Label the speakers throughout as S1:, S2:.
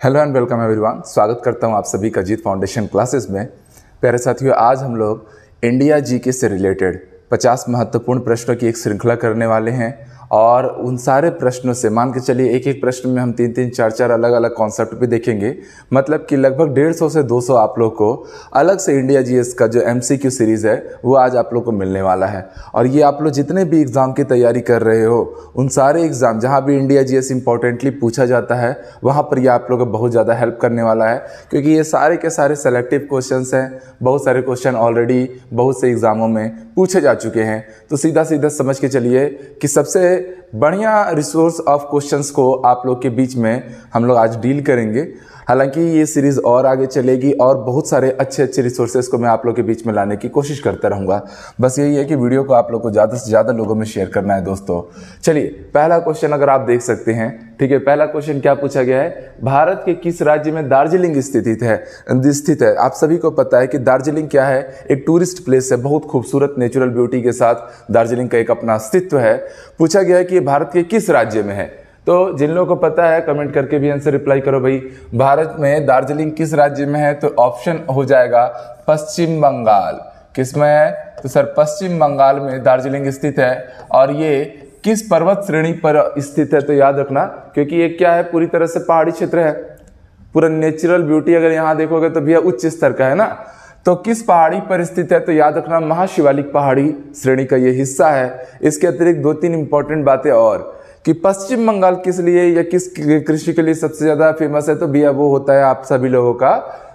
S1: Hello and welcome everyone. स्वागत करता हूं आप सभी का जीत फाउंडेशन क्लासेस में। प्यारे साथियों, आज हम लोग इंडिया जीके से रिलेटेड 50 महत्वपूर्ण प्रश्नों की एक श्रृंखला करने वाले हैं और उन सारे प्रश्नों से मान के चलिए एक एक प्रश्न में हम 3-3, 4-4 अलग अलग कॉन्सेप्ट भी देखेंगे। मतलब कि लगभग 150 से 200 आप लोग को अलग से इंडिया जीएस का जो एमसीक्यू सीरीज़ है वो आज आप लोग को मिलने वाला है। और ये आप लोग जितने भी एग्ज़ाम की तैयारी कर रहे हो उन सारे एग्ज़ाम जहाँ भी इंडिया जीएस इंपॉर्टेंटली पूछा जाता है वहाँ पर ये आप लोग को बहुत ज़्यादा हेल्प करने वाला है, क्योंकि ये सारे के सारे सेलेक्टिव क्वेश्चंस हैं। बहुत सारे क्वेश्चन ऑलरेडी बहुत से एग्ज़ामों में पूछे जा चुके हैं। तो सीधा सीधा समझ के चलिए कि सबसे बढ़िया रिसोर्स ऑफ क्वेश्चंस को आप लोग के बीच में हम लोग आज डील करेंगे। हालांकि ये सीरीज़ और आगे चलेगी और बहुत सारे अच्छे अच्छे रिसोर्सेज को मैं आप लोग के बीच में लाने की कोशिश करता रहूँगा। बस यही है कि वीडियो को आप लोग को ज़्यादा से ज़्यादा लोगों में शेयर करना है दोस्तों। चलिए, पहला क्वेश्चन अगर आप देख सकते हैं, ठीक है। पहला क्वेश्चन क्या पूछा गया है, भारत के किस राज्य में दार्जिलिंग स्थित है। आप सभी को पता है कि दार्जिलिंग क्या है, एक टूरिस्ट प्लेस है, बहुत खूबसूरत नेचुरल ब्यूटी के साथ दार्जिलिंग का एक अपना अस्तित्व है। पूछा गया है कि ये भारत के किस राज्य में है। तो जिन लोगों को पता है कमेंट करके भी आंसर रिप्लाई करो भाई। भारत में दार्जिलिंग किस राज्य में है, तो ऑप्शन हो जाएगा पश्चिम बंगाल। किस में है, तो सर पश्चिम बंगाल में दार्जिलिंग स्थित है। और ये किस पर्वत श्रेणी पर स्थित है, तो याद रखना, क्योंकि ये क्या है, पूरी तरह से पहाड़ी क्षेत्र है। पूरा नेचुरल ब्यूटी अगर यहाँ देखोगे तो भैया उच्च स्तर का है ना। तो किस पहाड़ी पर स्थित है, तो याद रखना महाशिवालिक पहाड़ी श्रेणी का ये हिस्सा है। इसके अतिरिक्त 2-3 इंपॉर्टेंट बातें और कि पश्चिम बंगाल किस लिए या किस कृषि के लिए सबसे ज्यादा फेमस है, तो भैया वो होता है आप सभी लोगों का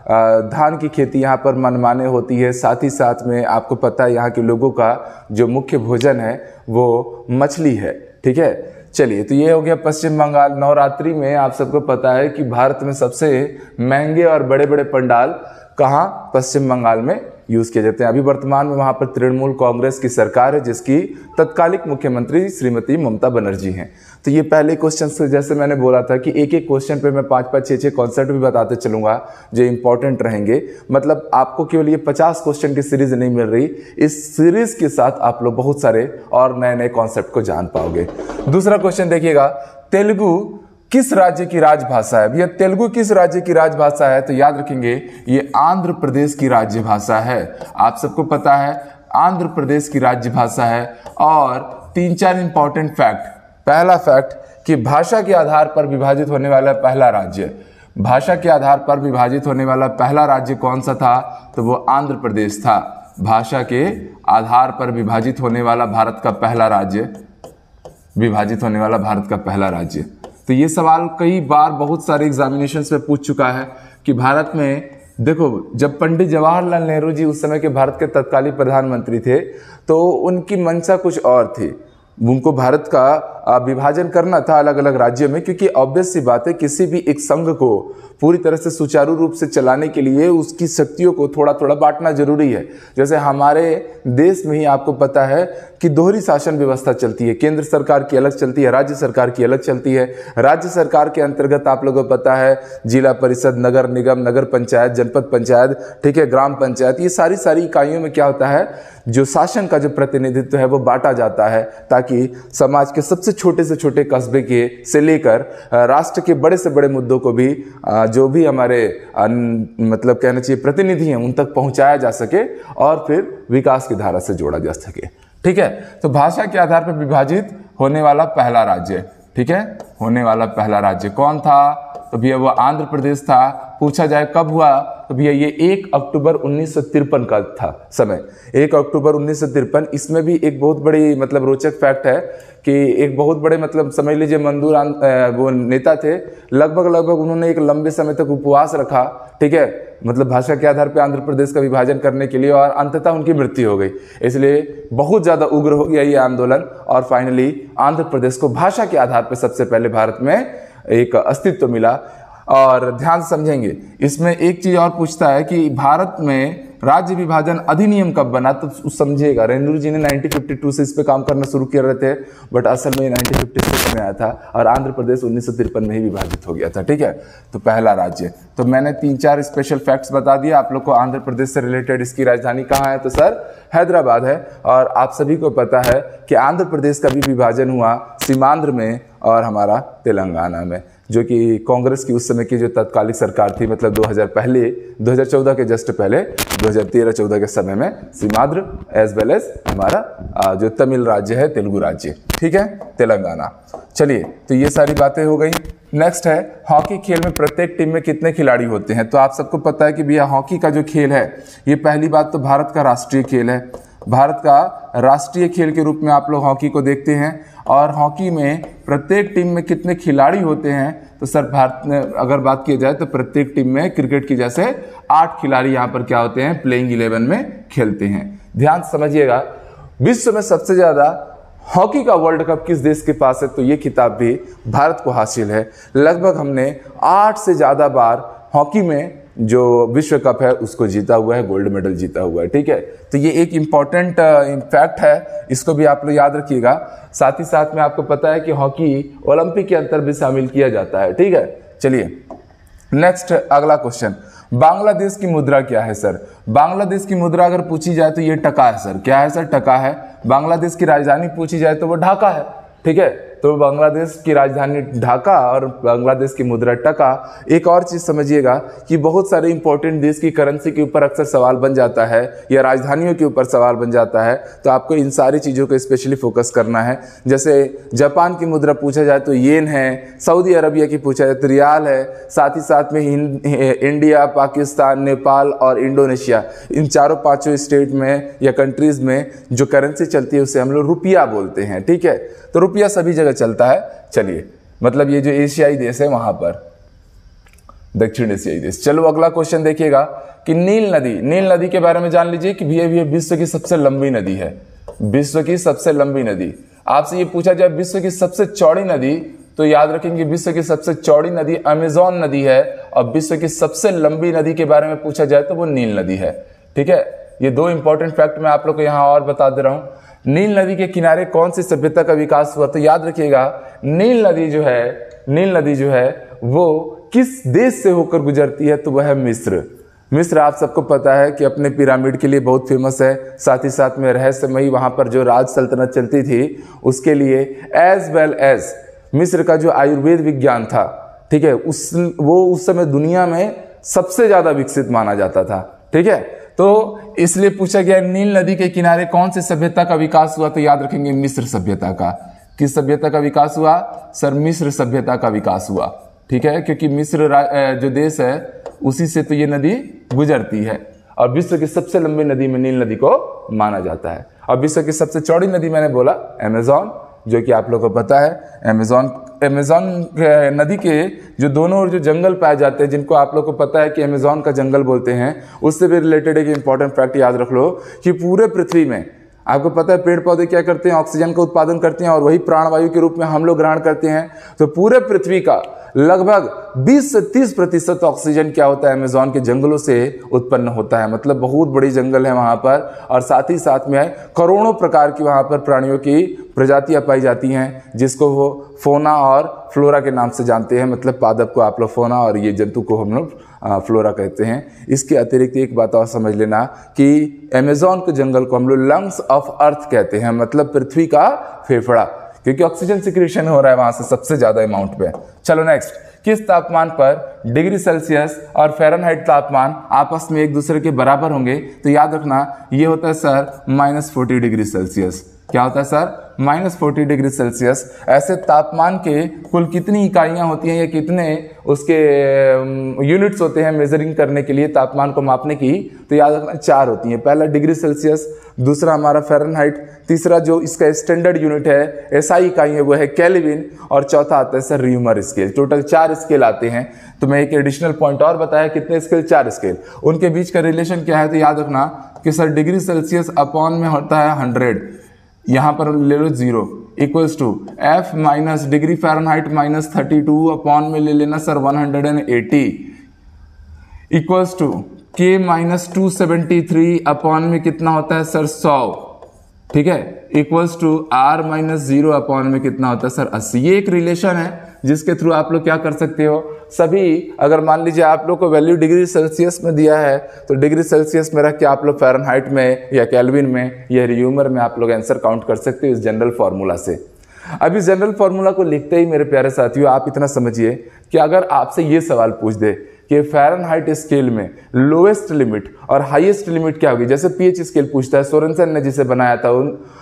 S1: धान की खेती यहाँ पर मनमाने होती है। साथ ही साथ में आपको पता है यहाँ के लोगों का जो मुख्य भोजन है वो मछली है, ठीक है। चलिए, तो ये हो गया पश्चिम बंगाल। नवरात्रि में आप सबको पता है कि भारत में सबसे महंगे और बड़े बड़े पंडाल कहाँ, पश्चिम बंगाल में यूज किए जाते हैं। अभी वर्तमान में वहां पर तृणमूल कांग्रेस की सरकार है, जिसकी तत्कालिक मुख्यमंत्री श्रीमती ममता बनर्जी हैं। तो ये पहले क्वेश्चन से जैसे मैंने बोला था कि एक एक क्वेश्चन पे मैं 5-5, 6-6 कॉन्सेप्ट भी बताते चलूंगा जो इंपॉर्टेंट रहेंगे। मतलब आपको केवल ये 50 क्वेश्चन की सीरीज नहीं मिल रही, इस सीरीज के साथ आप लोग बहुत सारे और नए नए कॉन्सेप्ट को जान पाओगे। दूसरा क्वेश्चन देखिएगा, तेलुगु किस राज्य की राजभाषा है। भैया तेलुगु किस राज्य की राजभाषा है, तो याद रखेंगे ये आंध्र प्रदेश की राज्यभाषा है। आप सबको पता है आंध्र प्रदेश की राज्यभाषा है। और 3-4 इंपॉर्टेंट फैक्ट। पहला फैक्ट कि भाषा के आधार पर विभाजित होने वाला पहला राज्य, भाषा के आधार पर विभाजित होने वाला पहला राज्य कौन सा था, तो वो आंध्र प्रदेश था। भाषा के आधार पर विभाजित होने वाला भारत का पहला राज्य, विभाजित होने वाला भारत का पहला राज्य। तो ये सवाल कई बार बहुत सारे एग्जामिनेशंस में पूछ चुका है कि भारत में देखो, जब पंडित जवाहरलाल नेहरू जी उस समय के भारत के तत्कालीन प्रधानमंत्री थे तो उनकी मंशा कुछ और थी। उनको भारत का विभाजन करना था अलग अलग राज्यों में, क्योंकि ऑब्वियस सी बात है किसी भी एक संघ को पूरी तरह से सुचारू रूप से चलाने के लिए उसकी शक्तियों को थोड़ा थोड़ा बांटना जरूरी है। जैसे हमारे देश में ही आपको पता है कि दोहरी शासन व्यवस्था चलती है, केंद्र सरकार की अलग चलती है, राज्य सरकार की अलग चलती है। राज्य सरकार के अंतर्गत आप लोगों को पता है जिला परिषद, नगर निगम, नगर पंचायत, जनपद पंचायत, ठीक है, ग्राम पंचायत, ये सारी इकाइयों में क्या होता है, जो शासन का जो प्रतिनिधित्व है वो बांटा जाता है, ताकि समाज के सबसे छोटे से छोटे कस्बे के से लेकर राष्ट्र के बड़े से बड़े मुद्दों को भी जो भी हमारे मतलब कहना चाहिए प्रतिनिधि हैं उन तक पहुंचाया जा सके और फिर विकास की धारा से जोड़ा जा सके, ठीक है। तो भाषा के आधार पर विभाजित होने वाला पहला राज्य, ठीक है, होने वाला पहला राज्य कौन था, तो भैया वो आंध्र प्रदेश था। पूछा जाए कब हुआ, तो भैया ये 1 अक्टूबर 1953 का था समय, 1 अक्टूबर 1953। इसमें भी एक बहुत बड़ी मतलब रोचक फैक्ट है कि एक बहुत बड़े मतलब समझ लीजिए मजदूर वो नेता थे, लगभग उन्होंने एक लंबे समय तक उपवास रखा, ठीक है, मतलब भाषा के आधार पर आंध्र प्रदेश का विभाजन करने के लिए, और अंततः उनकी मृत्यु हो गई। इसलिए बहुत ज्यादा उग्र हो गया ये आंदोलन और फाइनली आंध्र प्रदेश को भाषा के आधार पर सबसे पहले भारत में एक अस्तित्व मिला। और ध्यान से समझेंगे, इसमें एक चीज और पूछता है कि भारत में राज्य विभाजन अधिनियम कब बना, तो समझिएगा नेहरू जी ने 1952 से इस पे काम करना शुरू कर रहे थे, बट असल में 1956 में आया था और आंध्र प्रदेश 1953 में ही विभाजित हो गया था, ठीक है। तो पहला राज्य, तो मैंने 3-4 स्पेशल फैक्ट्स बता दिए आप लोग को आंध्र प्रदेश से रिलेटेड। इसकी राजधानी कहाँ है, तो सर हैदराबाद है। और आप सभी को पता है कि आंध्र प्रदेश का भी विभाजन हुआ सीमांध्र में और हमारा तेलंगाना में। जो कि कांग्रेस की उस समय की जो तत्कालिक सरकार थी, मतलब 2014 के जस्ट पहले 2013-14 के समय में सीमांध्र एज वेल एज हमारा जो तमिल राज्य है, तेलुगु राज्य, ठीक है, तेलंगाना। चलिए, तो ये सारी बातें हो गई। नेक्स्ट है हॉकी खेल में प्रत्येक टीम में कितने खिलाड़ी होते हैं। तो आप सबको पता है कि भैया हॉकी का जो खेल है, ये पहली बात तो भारत का राष्ट्रीय खेल है। भारत का राष्ट्रीय खेल के रूप में आप लोग हॉकी को देखते हैं। और हॉकी में प्रत्येक टीम में कितने खिलाड़ी होते हैं, तो सर भारत में अगर बात की जाए तो प्रत्येक टीम में क्रिकेट की जैसे 8 खिलाड़ी यहाँ पर क्या होते हैं, प्लेइंग 11 में खेलते हैं। ध्यान समझिएगा, विश्व में सबसे ज्यादा हॉकी का वर्ल्ड कप किस देश के पास है, तो ये खिताब भी भारत को हासिल है। लगभग हमने 8 से ज्यादा बार हॉकी में जो विश्व कप है उसको जीता हुआ है, गोल्ड मेडल जीता हुआ है, ठीक है। तो ये एक इंपॉर्टेंट फैक्ट है, इसको भी आप लोग याद रखिएगा। साथ ही साथ में आपको पता है कि हॉकी ओलंपिक के अंतर भी शामिल किया जाता है, ठीक है। चलिए नेक्स्ट अगला क्वेश्चन, बांग्लादेश की मुद्रा क्या है सर। बांग्लादेश की मुद्रा अगर पूछी जाए तो ये टका है सर। क्या है सर, टका है। बांग्लादेश की राजधानी पूछी जाए तो वो ढाका है, ठीक है। तो बांग्लादेश की राजधानी ढाका और बांग्लादेश की मुद्रा टका। एक और चीज समझिएगा कि बहुत सारे इंपॉर्टेंट देश की करेंसी के ऊपर अक्सर सवाल बन जाता है या राजधानियों के ऊपर सवाल बन जाता है, तो आपको इन सारी चीजों को स्पेशली फोकस करना है। जैसे जापान की मुद्रा पूछा जाए तो येन है, सऊदी अरबिया की पूछा जाए तो रियाल है, साथ ही साथ में इंडिया, पाकिस्तान, नेपाल और इंडोनेशिया, इन 4-5 स्टेट में या कंट्रीज में जो करेंसी चलती है उसे हम लोग रुपया बोलते हैं, ठीक है। तो रुपया सभी जगह चलता है। चलिए, मतलब ये जो एशियाई देश है वहां पर, दक्षिण एशियाई देश। चलो अगला क्वेश्चन देखिएगा कि नील नदी के बारे में जान लीजिए कि भैया विश्व की सबसे लंबी नदी है। विश्व की सबसे लंबी नदी। आपसे ये पूछा जाए विश्व की सबसे चौड़ी नदी, तो याद रखेंगे विश्व की सबसे चौड़ी नदी अमेजोन नदी है, और विश्व की सबसे लंबी नदी के बारे में पूछा जाए तो वो नील नदी है, ठीक है। ये 2 इंपॉर्टेंट फैक्ट मैं आप लोग को यहां और बता दे रहा हूं। नील नदी के किनारे कौन सी सभ्यता का विकास हुआ, तो याद रखिएगा नील नदी जो है वो किस देश से होकर गुजरती है, तो वह है मिस्र। मिस्र आप सबको पता है कि अपने पिरामिड के लिए बहुत फेमस है, साथ ही साथ में रहस्यमयी वहां पर जो राज सल्तनत चलती थी उसके लिए, एज वेल एज मिस्र का जो आयुर्वेद विज्ञान था, ठीक है, वो उस समय दुनिया में सबसे ज्यादा विकसित माना जाता था, ठीक है। तो इसलिए पूछा गया नील नदी के किनारे कौन सी सभ्यता का विकास हुआ, तो याद रखेंगे मिस्र सभ्यता का। किस सभ्यता का विकास हुआ सर, मिस्र सभ्यता का विकास हुआ, ठीक है, क्योंकि मिस्र जो देश है उसी से तो ये नदी गुजरती है, और विश्व की सबसे लंबी नदी में नील नदी को माना जाता है। और विश्व की सबसे चौड़ी नदी मैंने बोला अमेजोन, जो कि आप लोगों को पता है। अमेजोन नदी के जो दोनों ओर जो जंगल पाए जाते हैं, जिनको आप लोग को पता है कि अमेजोन का जंगल बोलते हैं, उससे भी रिलेटेड एक इंपॉर्टेंट फैक्ट याद रख लो कि पूरे पृथ्वी में आपको पता है पेड़ पौधे क्या करते हैं, ऑक्सीजन का उत्पादन करते हैं, और वही प्राणवायु के रूप में हम लोग ग्रहण करते हैं। तो पूरे पृथ्वी का लगभग 20 से 30% ऑक्सीजन क्या होता है, अमेजोन के जंगलों से उत्पन्न होता है। मतलब बहुत बड़ी जंगल है वहां पर, और साथ ही साथ में करोड़ों प्रकार की वहां पर प्राणियों की प्रजातियां पाई जाती हैं, जिसको वो फोना और फ्लोरा के नाम से जानते हैं। मतलब पादप को आप लोग फोना और ये जंतु को हम लोग फ्लोरा कहते हैं। इसके अतिरिक्त एक बात और समझ लेना कि अमेजोन के जंगल को हम लोग लंग्स ऑफ अर्थ कहते हैं, मतलब पृथ्वी का फेफड़ा, क्योंकि ऑक्सीजन सिक्रीशन हो रहा है वहां से सबसे ज्यादा अमाउंट पे। चलो नेक्स्ट, किस तापमान पर डिग्री सेल्सियस और फ़ारेनहाइट तापमान आपस में एक दूसरे के बराबर होंगे, तो याद रखना ये होता है सर -40 डिग्री सेल्सियस। क्या होता है सर, -40 डिग्री सेल्सियस। ऐसे तापमान के कुल कितनी इकाइयां होती हैं या कितने उसके यूनिट्स होते हैं मेजरिंग करने के लिए, तापमान को मापने की, तो याद रखना 4 होती हैं। पहला डिग्री सेल्सियस, दूसरा हमारा फ़ारेनहाइट, तीसरा जो इसका स्टैंडर्ड यूनिट है एसआई इकाई है वो है केल्विन, और चौथा आता है sir Reaumur scale. Total 4 scale आते हैं। तो मैं एक एडिशनल पॉइंट और बताया, कितने स्केल, 4 स्केल। उनके बीच का रिलेशन क्या है, तो याद रखना कि सर डिग्री सेल्सियस अपॉन में होता है 100, यहां पर ले लो 0 equals to F minus degree Fahrenheit -32 upon में ले लेना sir 180 equals to K -273 upon में कितना होता है सर 100, ठीक है, इक्वल्स टू R -0 अपॉन में कितना होता है सर 80। ये एक रिलेशन है जिसके थ्रू आप लोग क्या कर सकते हो, सभी अगर मान लीजिए आप लोग को वैल्यू डिग्री सेल्सियस में दिया है तो डिग्री सेल्सियस में रख के आप लोग फ़ारेनहाइट में या केल्विन में या र्यूमर में आप लोग आंसर काउंट कर सकते हो इस जनरल फॉर्मूला से। अभी जनरल फॉर्मूला को लिखते ही मेरे प्यारे साथियों आप इतना समझिए कि अगर आपसे ये सवाल पूछ दे कि फ़ारेनहाइट स्केल में लोएस्ट लिमिट और हाईएस्ट लिमिट क्या होगी, जैसे पीएच स्केल पूछता है, सोरेनसन ने जिसे बनाया था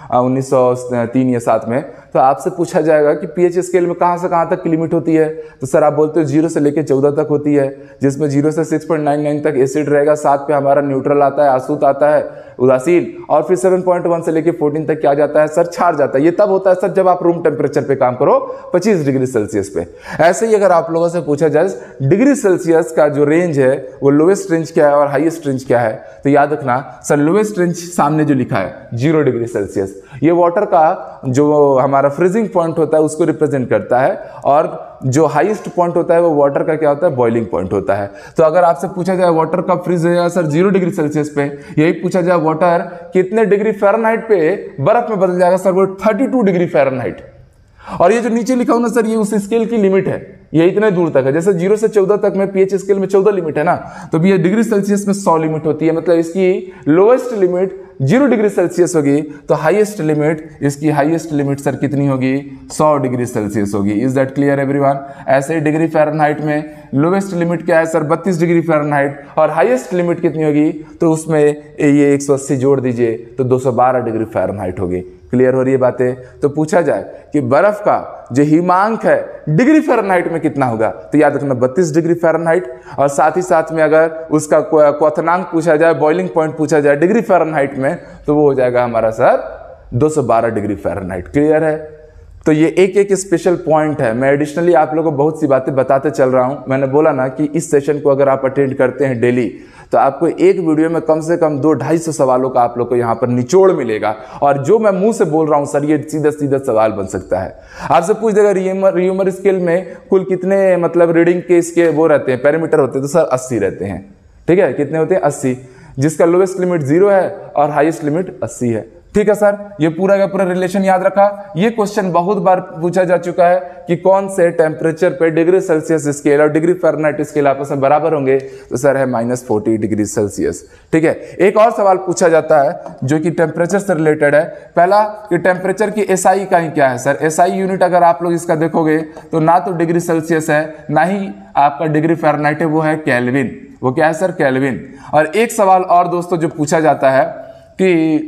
S1: 1903 या 7 में, तो आपसे पूछा जाएगा कि पीएच स्केल में कहाँ से कहाँ तक की लिमिट होती है, तो सर आप बोलते हो 0 से लेकर 14 तक होती है, जिसमें 0 से 6.99 तक एसिड रहेगा, 7 पे हमारा न्यूट्रल आता है, आसूत आता है, उदासीन, और फिर 7.1 से लेकर 14 तक क्या जाता है सर, क्षार जाता है। ये तब होता है सर जब आप रूम टेम्परेचर पे काम करो 25 डिग्री सेल्सियस पे। ऐसे ही अगर आप लोगों से पूछा जाए डिग्री सेल्सियस का जो रेंज है वो लोएस्ट रेंज क्या है और हाईएस्ट रेंज क्या है, तो याद रखना सर लोएस्ट रेंज सामने जो लिखा है 0 डिग्री सेल्सियस, ये वाटर का जो हमारा फ्रीजिंग पॉइंट होता है उसको रिप्रेजेंट करता है, और जो हाईएस्ट पॉइंट होता है वो वाटर का क्या होता है, बॉइलिंग पॉइंट होता है। तो अगर आपसे पूछा जाए वाटर कब फ्रीज होगा सर 0 डिग्री सेल्सियस पे, यही पूछा जाए वाटर कितने डिग्री फ़ारेनहाइट पे बर्फ में बदल जाएगा सर, वो 32 डिग्री फ़ारेनहाइट। और ये जो नीचे लिखा हूं ना सर, ये उस स्केल की लिमिट है, ये इतने दूर तक है। जैसे 0 से 14 तक में पीएच स्केल में 14 लिमिट है ना, तो भी ये डिग्री सेल्सियस में 100 लिमिट होती है, मतलब इसकी लोएस्ट लिमिट 0 डिग्री सेल्सियस होगी, तो हाईएस्ट लिमिट, इसकी हाईएस्ट लिमिट सर कितनी होगी, 100 डिग्री सेल्सियस होगी। Is that clear everyone? ऐसे ही डिग्री फ़ारेनहाइट में लोएस्ट लिमिट क्या है सर, 32 डिग्री फ़ारेनहाइट, और हाईएस्ट लिमिट कितनी होगी, तो उसमें ये 180 जोड़ दीजिए तो 212 डिग्री फ़ारेनहाइट होगी। क्लियर हो रही है बातें? तो पूछा जाए कि बर्फ का जो हिमांक है डिग्री फ़ारेनहाइट में कितना होगा, तो याद रखना 32 डिग्री फ़ारेनहाइट, और साथ ही साथ में अगर उसका क्वथनांक पूछा जाए, बॉइलिंग पॉइंट पूछा जाए डिग्री फ़ारेनहाइट में, तो वो हो जाएगा हमारा सर 212 डिग्री फ़ारेनहाइट। क्लियर है? तो ये एक एक स्पेशल पॉइंट है। मैं एडिशनली आप लोगों को बहुत सी बातें बताते चल रहा हूं। मैंने बोला ना कि इस सेशन को अगर आप अटेंड करते हैं डेली, तो आपको एक वीडियो में कम से कम 200-250 सवालों का आप लोग को यहाँ पर निचोड़ मिलेगा, और जो मैं मुंह से बोल रहा हूँ सर ये सीधा सीधा सवाल बन सकता है। आपसे पूछ देगा रियूमर स्केल में कुल कितने मतलब रीडिंग के इसके वो रहते हैं, पैरामीटर होते हैं, तो सर 80 रहते हैं। ठीक है, कितने होते हैं? 80, जिसका लोएस्ट लिमिट 0 है और हाईएस्ट लिमिट 80 है। ठीक है सर, ये पूरा का पूरा रिलेशन याद रखा। ये क्वेश्चन बहुत बार पूछा जा चुका है कि कौन से टेम्परेचर पे डिग्री सेल्सियस स्केल और डिग्री फ़ारेनहाइट स्केल आपस में बराबर होंगे, तो सर है -40 डिग्री सेल्सियस। ठीक है, एक और सवाल पूछा जाता है जो कि टेम्परेचर से रिलेटेड है। पहला कि टेम्परेचर की एसआई इकाई क्या है सर। एसआई यूनिट अगर आप लोग इसका देखोगे तो ना तो डिग्री सेल्सियस है, ना ही आपका डिग्री फ़ारेनहाइट है, वो है केल्विन। वो क्या है सर? केल्विन। और एक सवाल और दोस्तों जो पूछा जाता है कि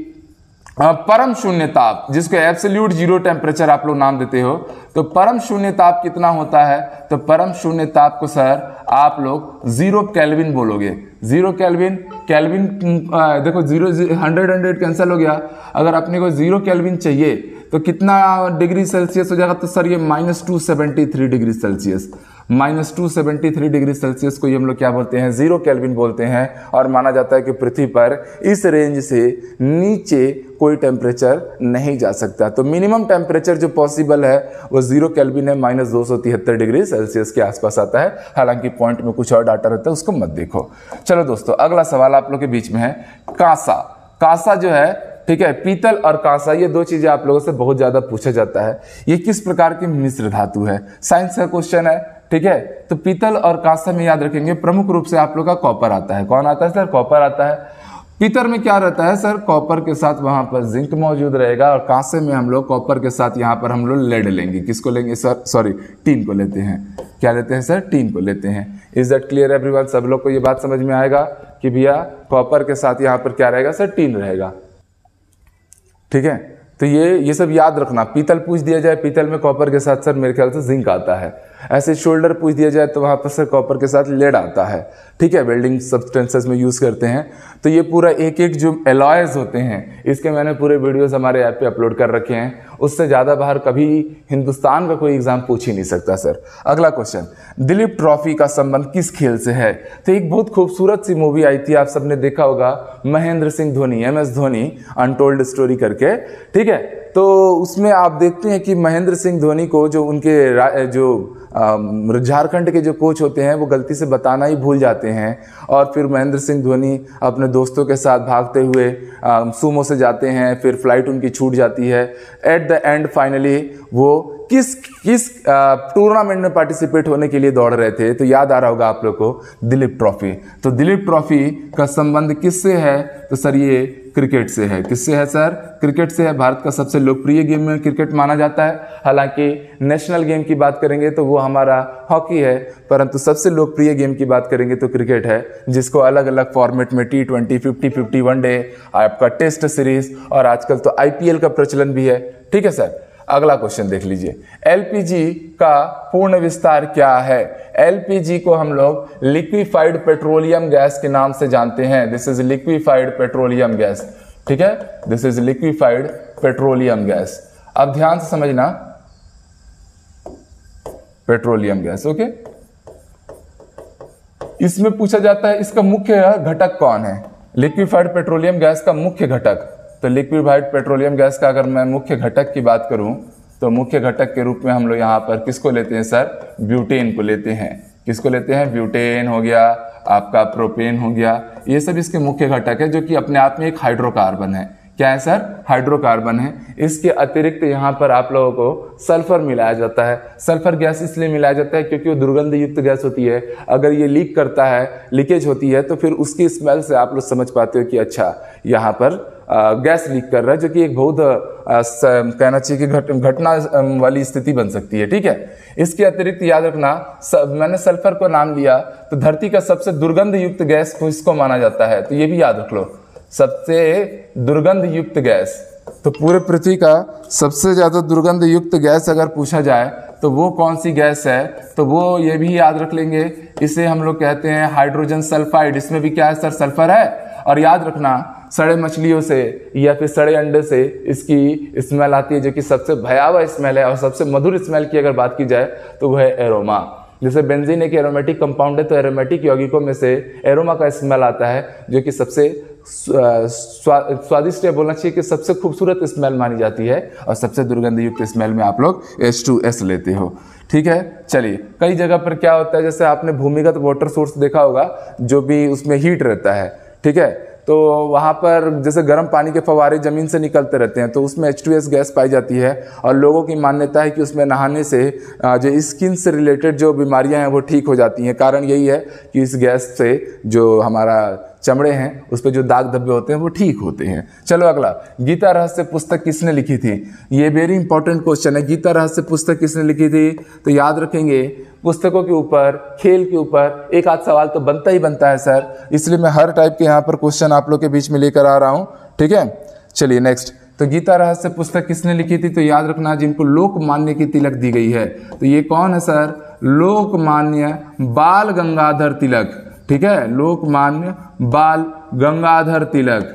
S1: परम शून्य ताप, जिसको एब्सोल्यूट जीरो टेम्परेचर आप लोग नाम देते हो, तो परम शून्य ताप कितना होता है, तो परम शून्य ताप को सर आप लोग 0 केल्विन बोलोगे। 0 केल्विन, केल्विन देखो 100 कैंसिल हो गया। अगर अपने को 0 केल्विन चाहिए तो कितना डिग्री सेल्सियस हो जाएगा, तो सर ये -273 डिग्री सेल्सियस। -273 डिग्री सेल्सियस को हम लोग क्या बोलते हैं? 0 केल्विन बोलते हैं। और माना जाता है कि पृथ्वी पर इस रेंज से नीचे कोई टेम्परेचर नहीं जा सकता। तो मिनिमम टेम्परेचर जो पॉसिबल है वो 0 केल्विन है, -273 डिग्री सेल्सियस के आसपास आता है। हालांकि पॉइंट में कुछ और डाटा रहता है, उसको मत देखो। चलो दोस्तों, अगला सवाल आप लोग के बीच में है कांसा। कांसा जो है, ठीक है, पीतल और कांसा, ये दो चीजें आप लोगों से बहुत ज्यादा पूछा जाता है। ये किस प्रकार की मिश्र धातु है? साइंस का क्वेश्चन है। ठीक है, तो पीतल और कांसा में याद रखेंगे प्रमुख रूप से आप लोग का कॉपर आता है। कौन आता है सर? कॉपर आता है। पीतल में क्या रहता है सर? कॉपर के साथ वहां पर जिंक मौजूद रहेगा, और कांसे में हम लोग कॉपर के साथ यहाँ पर हम लोग लेड लेंगे। किसको लेंगे सर? सॉरी, टीन को लेते हैं। क्या लेते हैं सर? टीन को लेते हैं। Is that clear everyone? सब लोग को ये बात समझ में आएगा कि भैया कॉपर के साथ यहाँ पर क्या रहेगा सर? टीन रहेगा। ठीक है, तो ये सब याद रखना। पीतल पूछ दिया जाए, पीतल में कॉपर के साथ सर मेरे ख्याल से जिंक आता है। ऐसे शोल्डर पूछ दिया जाए तो वहां पर सर कॉपर के साथ लेड आता है। ठीक है, वेल्डिंग सब्सटेंसेस में यूज करते हैं। तो ये पूरा एक एक जो एलॉयज होते हैं, इसके मैंने पूरे वीडियोस हमारे ऐप पे अपलोड कर रखे हैं। उससे ज्यादा बाहर कभी हिंदुस्तान का कोई एग्जाम पूछ ही नहीं सकता सर। अगला क्वेश्चन, दिलीप ट्रॉफी का संबंध किस खेल से है? तो एक बहुत खूबसूरत सी मूवी आई थी, आप सबने देखा होगा, Mahendra Singh Dhoni, MS Dhoni, untold story करके। ठीक है, तो उसमें आप देखते हैं कि महेंद्र सिंह धोनी को जो उनके जो झारखंड के जो कोच होते हैं वो गलती से बताना ही भूल जाते हैं, और फिर महेंद्र सिंह धोनी अपने दोस्तों के साथ भागते हुए सूमो से जाते हैं, फिर फ्लाइट उनकी छूट जाती है। एट द एंड फाइनली वो किस टूर्नामेंट में पार्टिसिपेट होने के लिए दौड़ रहे थे? तो याद आ रहा होगा आप लोग को, दिलीप ट्रॉफी। तो दिलीप ट्रॉफी का संबंध किससे है? तो सर ये क्रिकेट से है। किससे है सर? क्रिकेट से है। भारत का सबसे लोकप्रिय गेम में क्रिकेट माना जाता है। हालांकि नेशनल गेम की बात करेंगे तो वो हमारा हॉकी है, परंतु सबसे लोकप्रिय गेम की बात करेंगे तो क्रिकेट है, जिसको अलग अलग फॉर्मेट में T20, 50, 1 डे, आपका टेस्ट सीरीज और आजकल तो IPL का प्रचलन भी है। ठीक है सर, अगला क्वेश्चन देख लीजिए। LPG का पूर्ण विस्तार क्या है? LPG को हम लोग लिक्विफाइड पेट्रोलियम गैस के नाम से जानते हैं। This is liquefied petroleum gas. ठीक है, this is liquefied petroleum gas. अब ध्यान से समझना, पेट्रोलियम गैस। ओके, इसमें पूछा जाता है इसका मुख्य घटक कौन है? लिक्विफाइड पेट्रोलियम गैस का मुख्य घटक, तो लिक्विफाइड पेट्रोलियम गैस का अगर मैं मुख्य घटक की बात करूं तो मुख्य घटक के रूप में हम लोग यहाँ पर किसको लेते हैं सर? ब्यूटेन को लेते हैं। किसको लेते हैं? ब्यूटेन हो गया, आपका प्रोपेन हो गया, ये सब इसके मुख्य घटक है, जो कि अपने आप में एक हाइड्रोकार्बन है। क्या है सर? हाइड्रोकार्बन है। इसके अतिरिक्त यहाँ पर आप लोगों को सल्फर मिलाया जाता है। सल्फर गैस इसलिए मिलाया जाता है क्योंकि वो दुर्गंध युक्त गैस होती है। अगर ये लीक करता है, लीकेज होती है, तो फिर उसकी स्मेल से आप लोग समझ पाते हो कि अच्छा यहाँ पर गैस लीक कर रहा है, जो कि एक बहुत कहना चाहिए कि घटना वाली स्थिति बन सकती है। ठीक है, इसके अतिरिक्त याद रखना, मैंने सल्फर को नाम लिया तो धरती का सबसे दुर्गंध युक्त गैस को इसको माना जाता है, तो ये भी याद रख लो, सबसे दुर्गंध युक्त गैस। तो पूरे पृथ्वी का सबसे ज्यादा दुर्गंध युक्त गैस अगर पूछा जाए तो वो कौन सी गैस है? तो वो ये भी याद रख लेंगे, इसे हम लोग कहते हैं हाइड्रोजन सल्फाइड। इसमें भी क्या है सर? सल्फर है। और याद रखना, सड़े मछलियों से या फिर सड़े अंडे से इसकी स्मेल आती है, जो कि सबसे भयावह स्मेल है। और सबसे मधुर स्मेल की अगर बात की जाए तो वह है एरोमा। जैसे बेंजीन एक एरोमेटिक कंपाउंड है, तो एरोमेटिक यौगिकों में से एरोमा का स्मेल आता है, जो कि सबसे स्वादिष्ट, बोलना चाहिए कि सबसे खूबसूरत स्मेल मानी जाती है। और सबसे दुर्गंध युक्त स्मेल में आप लोग H2S लेते हो। ठीक है, चलिए, कई जगह पर क्या होता है, जैसे आपने भूमिगत वाटर सोर्स देखा होगा, जो भी उसमें हीट रहता है। ठीक है, तो वहाँ पर जैसे गर्म पानी के फव्वारे जमीन से निकलते रहते हैं, तो उसमें H2S गैस पाई जाती है। और लोगों की मान्यता है कि उसमें नहाने से जो स्किन से रिलेटेड जो बीमारियां हैं वो ठीक हो जाती हैं। कारण यही है कि इस गैस से जो हमारा चमड़े हैं उस पर जो दाग धब्बे होते हैं वो ठीक होते हैं। चलो अगला, गीता रहस्य पुस्तक किसने लिखी थी? ये वेरी इंपॉर्टेंट क्वेश्चन है। गीता रहस्य पुस्तक किसने लिखी थी? तो याद रखेंगे, पुस्तकों के ऊपर, खेल के ऊपर एक आध सवाल तो बनता ही बनता है सर, इसलिए मैं हर टाइप के यहाँ पर क्वेश्चन आप लोग के बीच में लेकर आ रहा हूँ। ठीक है, चलिए नेक्स्ट। तो गीता रहस्य पुस्तक किसने लिखी थी? तो याद रखना, जिनको लोकमान्य की तिलक दी गई है, तो ये कौन है सर? लोकमान्य बाल गंगाधर तिलक। ठीक है, लोकमान्य बाल गंगाधर तिलक।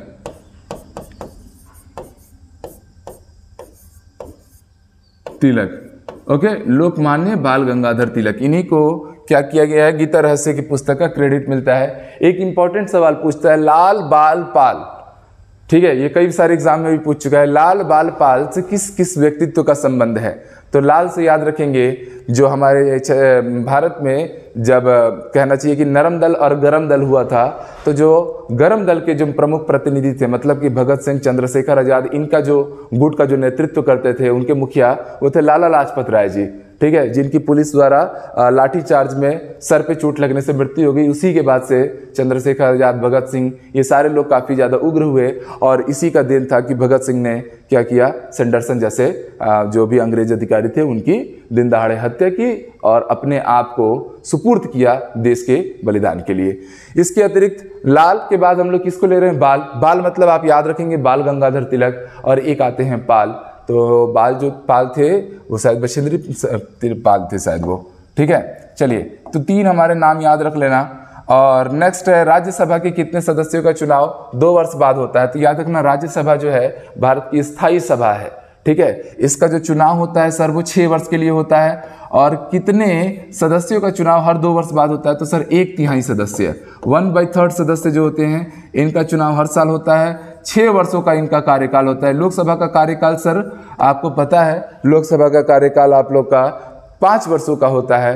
S1: ओके, लोकमान्य बाल गंगाधर तिलक, इन्हीं को क्या किया गया है? गीता रहस्य की पुस्तक का क्रेडिट मिलता है। एक इंपॉर्टेंट सवाल पूछता है, लाल बाल पाल। ठीक है, ये कई सारे एग्जाम में भी पूछ चुका है, लाल बाल पाल से किस किस व्यक्तित्व का संबंध है? तो लाल से याद रखेंगे, जो हमारे भारत में जब कहना चाहिए कि नरम दल और गरम दल हुआ था, तो जो गरम दल के जो प्रमुख प्रतिनिधि थे, मतलब कि भगत सिंह, चंद्रशेखर आजाद, इनका जो गुट का जो नेतृत्व करते थे, उनके मुखिया वो थे लाला लाजपत राय जी। ठीक है, जिनकी पुलिस द्वारा लाठी चार्ज में सर पे चोट लगने से मृत्यु हो गई। उसी के बाद से चंद्रशेखर आजाद, भगत सिंह, ये सारे लोग काफ़ी ज़्यादा उग्र हुए। और इसी का दिन था कि भगत सिंह ने क्या किया? सैंडरसन जैसे जो भी अंग्रेज अधिकारी थे उनकी दिन दहाड़े हत्या की और अपने आप को सुपुर्द किया देश के बलिदान के लिए। इसके अतिरिक्त लाल के बाद हम लोग किसको ले रहे हैं? बाल। बाल मतलब आप याद रखेंगे बाल गंगाधर तिलक, और एक आते हैं पाल। तो बाल जो पाल थे वो शायद बछेंद्री पाल थे शायद वो। ठीक है, चलिए, तो 3 हमारे नाम याद रख लेना। और नेक्स्ट है, राज्यसभा के कितने सदस्यों का चुनाव 2 वर्ष बाद होता है? तो याद रखना, राज्यसभा जो है भारत की स्थायी सभा है। ठीक है, इसका जो चुनाव होता है सर वो 6 वर्ष के लिए होता है। और कितने सदस्यों का चुनाव हर 2 वर्ष बाद होता है? तो सर 1/3 सदस्य, 1/3 सदस्य जो होते हैं, इनका चुनाव हर साल होता है। 6 वर्षों का इनका कार्यकाल होता है। लोकसभा का कार्यकाल सर आपको पता है, लोकसभा का कार्यकाल आप लोग का 5 वर्षों का होता है।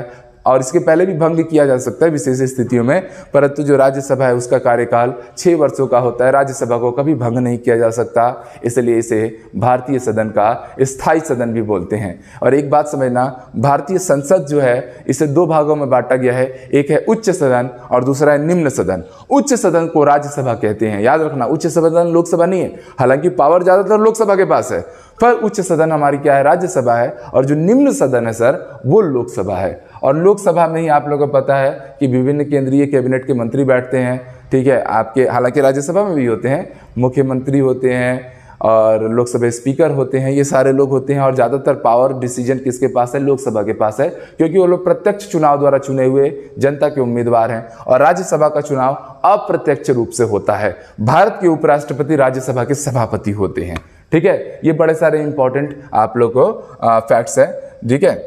S1: और इसके पहले भी भंग किया जा सकता है विशेष स्थितियों में, परंतु जो राज्यसभा है उसका कार्यकाल 6 वर्षों का होता है। राज्यसभा को कभी भंग नहीं किया जा सकता, इसलिए इसे भारतीय सदन का स्थायी सदन भी बोलते हैं। और एक बात समझना, भारतीय संसद जो है इसे 2 भागों में बांटा गया है, एक है उच्च सदन और दूसरा है निम्न सदन। उच्च सदन को राज्यसभा कहते हैं, याद रखना, उच्च सदन लोकसभा नहीं है, हालांकि पावर ज्यादातर लोकसभा के पास है, पर उच्च सदन हमारी क्या है, राज्यसभा है। और जो निम्न सदन है सर, वो लोकसभा है। और लोकसभा में ही आप लोगों को पता है कि विभिन्न केंद्रीय कैबिनेट के मंत्री बैठते हैं, ठीक है। आपके हालांकि राज्यसभा में भी होते हैं, मुख्यमंत्री होते हैं और लोकसभा स्पीकर होते हैं, ये सारे लोग होते हैं। और ज़्यादातर पावर डिसीजन किसके पास है, लोकसभा के पास है, क्योंकि वो लोग प्रत्यक्ष चुनाव द्वारा चुने हुए जनता के उम्मीदवार हैं। और राज्यसभा का चुनाव अप्रत्यक्ष रूप से होता है। भारत के उपराष्ट्रपति राज्यसभा के सभापति होते हैं, ठीक है। ये बड़े सारे इंपॉर्टेंट आप लोग को फैक्ट्स है, ठीक है।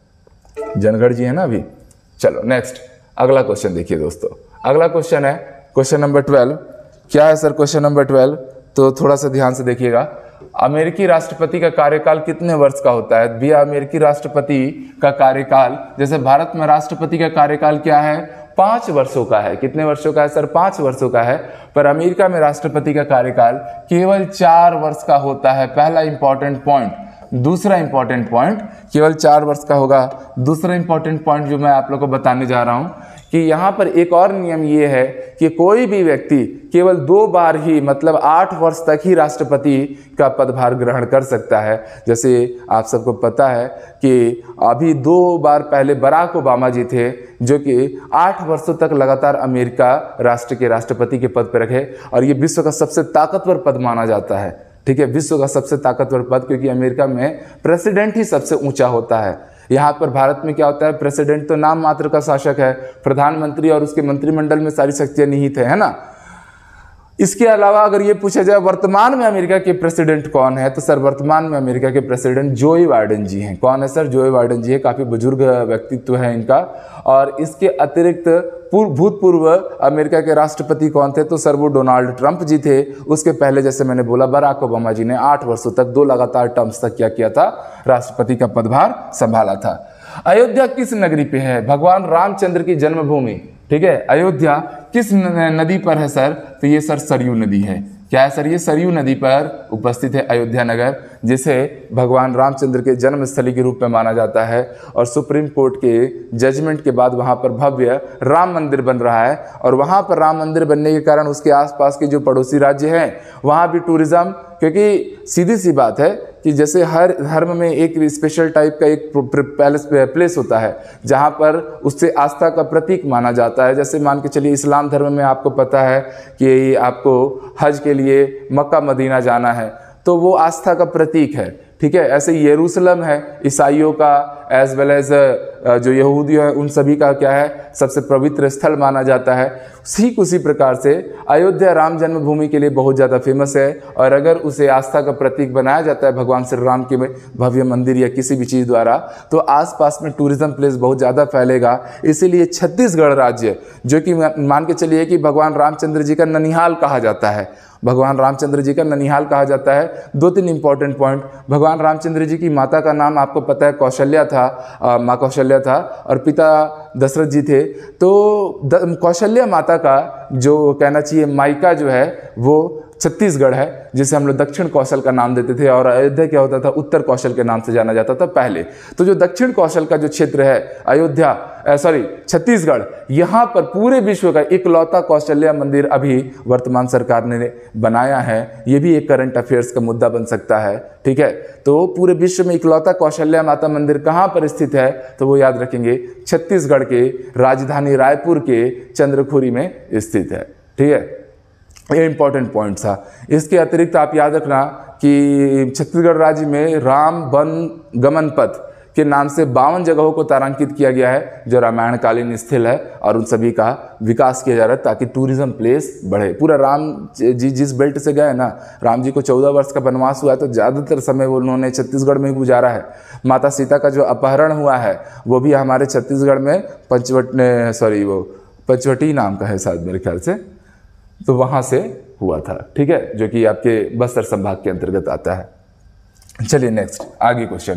S1: जनगढ़ जी है ना अभी। चलो नेक्स्ट, अगला क्वेश्चन देखिए दोस्तों। अगला क्वेश्चन है क्वेश्चन नंबर 12। क्या है सर क्वेश्चन नंबर 12? तो थोड़ा सा ध्यान से देखिएगा। अमेरिकी राष्ट्रपति का कार्यकाल कितने वर्ष का होता है? भैया अमेरिकी राष्ट्रपति का कार्यकाल, जैसे भारत में राष्ट्रपति का कार्यकाल क्या है, 5 वर्षों का है। कितने वर्षों का है सर? 5 वर्षों का है। पर अमेरिका में राष्ट्रपति का कार्यकाल केवल 4 वर्ष का होता है। पहला इंपॉर्टेंट पॉइंट। दूसरा इंपॉर्टेंट पॉइंट, केवल 4 वर्ष का होगा। दूसरा इंपॉर्टेंट पॉइंट जो मैं आप लोगों को बताने जा रहा हूं कि यहाँ पर एक और नियम ये है कि कोई भी व्यक्ति केवल 2 बार ही, मतलब 8 वर्ष तक ही राष्ट्रपति का पदभार ग्रहण कर सकता है। जैसे आप सबको पता है कि अभी 2 बार पहले बराक ओबामा जी थे, जो कि 8 वर्षों तक लगातार अमेरिका राष्ट्र के राष्ट्रपति के पद पर रहे। और ये विश्व का सबसे ताकतवर पद माना जाता है, ठीक है, विश्व का सबसे ताकतवर पद, क्योंकि अमेरिका में प्रेसिडेंट ही सबसे ऊंचा होता है। यहाँ पर भारत में क्या होता है, प्रेसिडेंट तो नाम मात्र का शासक है, प्रधानमंत्री और उसके मंत्रिमंडल में सारी शक्तियां निहित है ना। इसके अलावा अगर ये पूछा जाए वर्तमान में अमेरिका के प्रेसिडेंट कौन है, तो सर वर्तमान में अमेरिका के प्रेसिडेंट जोई बाइडेन जी हैं। कौन है सर? जोई बाइडेन जी है। काफी बुजुर्ग व्यक्तित्व है इनका। और इसके अतिरिक्त भूतपूर्व अमेरिका के राष्ट्रपति कौन थे, तो सर वो डोनाल्ड ट्रंप जी थे। उसके पहले जैसे मैंने बोला बराक ओबामा जी ने 8 वर्षों तक 2 लगातार टर्म्स तक क्या किया था, राष्ट्रपति का पदभार संभाला था। अयोध्या किस नगरी पे है? भगवान रामचंद्र की जन्मभूमि, ठीक है। अयोध्या किस नदी पर है सर? तो ये सर सरयू नदी है। क्या है सर? ये सरयू नदी पर उपस्थित है अयोध्या नगर, जिसे भगवान रामचंद्र के जन्मस्थली के रूप में माना जाता है। और सुप्रीम कोर्ट के जजमेंट के बाद वहां पर भव्य राम मंदिर बन रहा है। और वहां पर राम मंदिर बनने के कारण उसके आसपास के जो पड़ोसी राज्य हैं वहां भी टूरिज्म, क्योंकि सीधी सी बात है कि जैसे हर धर्म में एक स्पेशल टाइप का एक प्लेस होता है जहां पर उससे आस्था का प्रतीक माना जाता है। जैसे मान के चलिए इस्लाम धर्म में आपको पता है कि आपको हज के लिए मक्का मदीना जाना है, तो वो आस्था का प्रतीक है, ठीक है। ऐसे यरूशलेम है ईसाइयों का, एज वेल एज जो यहूदी है उन सभी का क्या है, सबसे पवित्र स्थल माना जाता है। ठीक उसी प्रकार से अयोध्या राम जन्मभूमि के लिए बहुत ज़्यादा फेमस है। और अगर उसे आस्था का प्रतीक बनाया जाता है भगवान श्री राम के भव्य मंदिर या किसी भी चीज़ द्वारा, तो आसपास में टूरिज्म प्लेस बहुत ज़्यादा फैलेगा। इसीलिए छत्तीसगढ़ राज्य, जो कि मान के चलिए कि भगवान रामचंद्र जी का ननिहाल कहा जाता है, भगवान रामचंद्र जी का ननिहाल कहा जाता है। 2-3 इंपॉर्टेंट पॉइंट। भगवान रामचंद्र जी की माता का नाम आपको पता है कौशल्या था, माँ कौशल्या था, और पिता दशरथ जी थे। तो कौशल्या माता का जो कहना चाहिए मायका जो है वो छत्तीसगढ़ है, जिसे हम लोग दक्षिण कौशल का नाम देते थे। और अयोध्या क्या होता था, उत्तर कौशल के नाम से जाना जाता था पहले। तो जो दक्षिण कौशल का जो क्षेत्र है अयोध्या, छत्तीसगढ़, यहाँ पर पूरे विश्व का इकलौता कौशल्या मंदिर अभी वर्तमान सरकार ने बनाया है। ये भी एक करंट अफेयर्स का मुद्दा बन सकता है, ठीक है। तो पूरे विश्व में इकलौता कौशल्या माता मंदिर कहाँ पर स्थित है, तो वो याद रखेंगे छत्तीसगढ़ के राजधानी रायपुर के चंद्रखुरी में स्थित है, ठीक है। ये इंपॉर्टेंट पॉइंट था। इसके अतिरिक्त आप याद रखना कि छत्तीसगढ़ राज्य में राम वन गमन पथ के नाम से 52 जगहों को तारांकित किया गया है, जो रामायण कालीन स्थल है। और उन सभी का विकास किया जा रहा है ताकि टूरिज्म प्लेस बढ़े। पूरा राम जी जिस बेल्ट से गए ना, राम जी को 14 वर्ष का वनवास हुआ है, तो ज़्यादातर समय वो उन्होंने छत्तीसगढ़ में ही गुजारा है। माता सीता का जो अपहरण हुआ है वो भी हमारे छत्तीसगढ़ में पंचवटी नाम का है शायद मेरे ख्याल से, तो वहाँ से हुआ था, ठीक है, जो कि आपके बस्तर संभाग के अंतर्गत आता है। चलिए नेक्स्ट, आगे क्वेश्चन।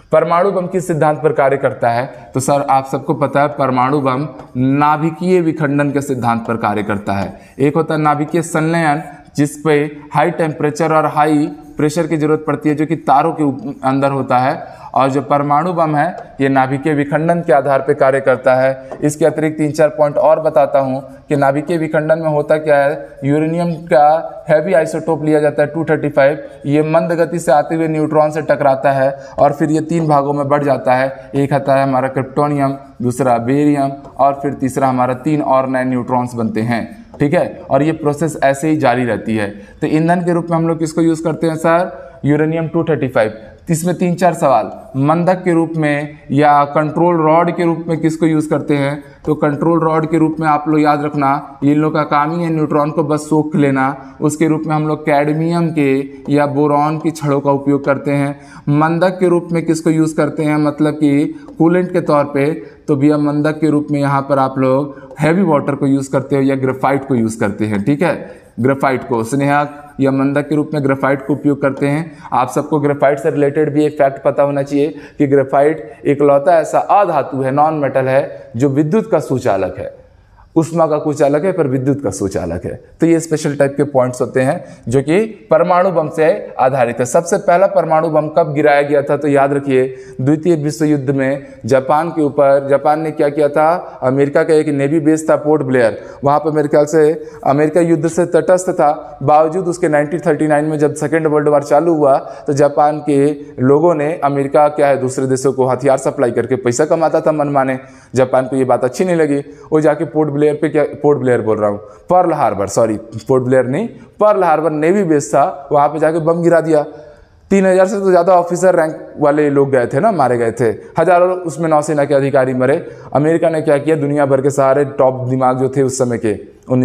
S1: परमाणु बम किस सिद्धांत पर कार्य करता है? तो सर आप सबको पता है परमाणु बम नाभिकीय विखंडन के सिद्धांत पर कार्य करता है। एक होता है नाभिकीय संलयन, जिस पे हाई टेम्परेचर और हाई प्रेशर की जरूरत पड़ती है, जो कि तारों के अंदर होता है। और जो परमाणु बम है ये नाभिकीय विखंडन के आधार पर कार्य करता है। इसके अतिरिक्त 3-4 पॉइंट और बताता हूँ कि नाभिकीय विखंडन में होता क्या है, यूरेनियम का हैवी आइसोटोप लिया जाता है 235, ये मंद गति से आते हुए न्यूट्रॉन से टकराता है और फिर ये 3 भागों में बढ़ जाता है। एक आता है हमारा क्रिप्टोनियम, दूसरा बेरियम और फिर तीसरा हमारा 3 और नए न्यूट्रॉन्स बनते हैं। ठीक है, और ये प्रोसेस ऐसे ही जारी रहती है। तो ईंधन के रूप में हम लोग किसको यूज करते हैं सर? यूरेनियम 235। इसमें 3-4 सवाल, मंदक के रूप में या कंट्रोल रॉड के रूप में किसको यूज करते हैं? तो कंट्रोल रॉड के रूप में आप लोग याद रखना, इन लोग का काम ही है न्यूट्रॉन को बस सोख लेना। उसके रूप में हम लोग कैडमियम के या बोरॉन की छड़ों का उपयोग करते हैं। मंदक के रूप में किसको यूज करते हैं, मतलब कि कूलेंट के तौर पे? तो भैया मंदक के रूप में यहाँ पर आप लोग हैवी वाटर को यूज करते हो या ग्रेफाइट को यूज करते हैं। ठीक है, ग्रेफाइट को स्नेहक या मंदक के रूप में ग्रेफाइट को उपयोग करते हैं। आप सबको ग्रेफाइट से रिलेटेड भी एक फैक्ट पता होना चाहिए कि ग्रेफाइट इकलौता ऐसा अधातु है, नॉन मेटल है, जो विद्युत का सुचालक है। उष्मा का कुचालक है पर विद्युत का सुचालक है। तो ये स्पेशल टाइप के पॉइंट्स होते हैं जो कि परमाणु बम से आधारित है। सबसे पहला परमाणु बम कब गिराया गया था? तो याद रखिए, द्वितीय विश्व युद्ध में जापान के ऊपर, जापान ने क्या किया था, अमेरिका का एक नेवी बेस था पोर्ट ब्लेयर, वहां पर मेरे ख्याल से अमेरिका युद्ध से तटस्थ था। बावजूद उसके 1939 में जब सेकेंड वर्ल्ड वॉर चालू हुआ तो जापान के लोगों ने, अमेरिका क्या है दूसरे देशों को हथियार सप्लाई करके पैसा कमाता था मनमाने, जापान को ये बात अच्छी नहीं लगी। वो जाके पोर्ट ब्लेयर पे, क्या पोर्ट ब्लेयर बोल रहा हूँ, Pearl Harbor, sorry Port Blair नहीं, पर्ल हार्बर नेवी बेस था, वहां पे जाके बम गिरा दिया। 3000 से तो ज्यादा ऑफिसर रैंक वाले लोग गए थे ना, मारे गए थे, हजारों उसमें नौसेना के अधिकारी मरे। अमेरिका ने क्या किया, दुनिया भर के सारे टॉप दिमाग जो थे उस समय के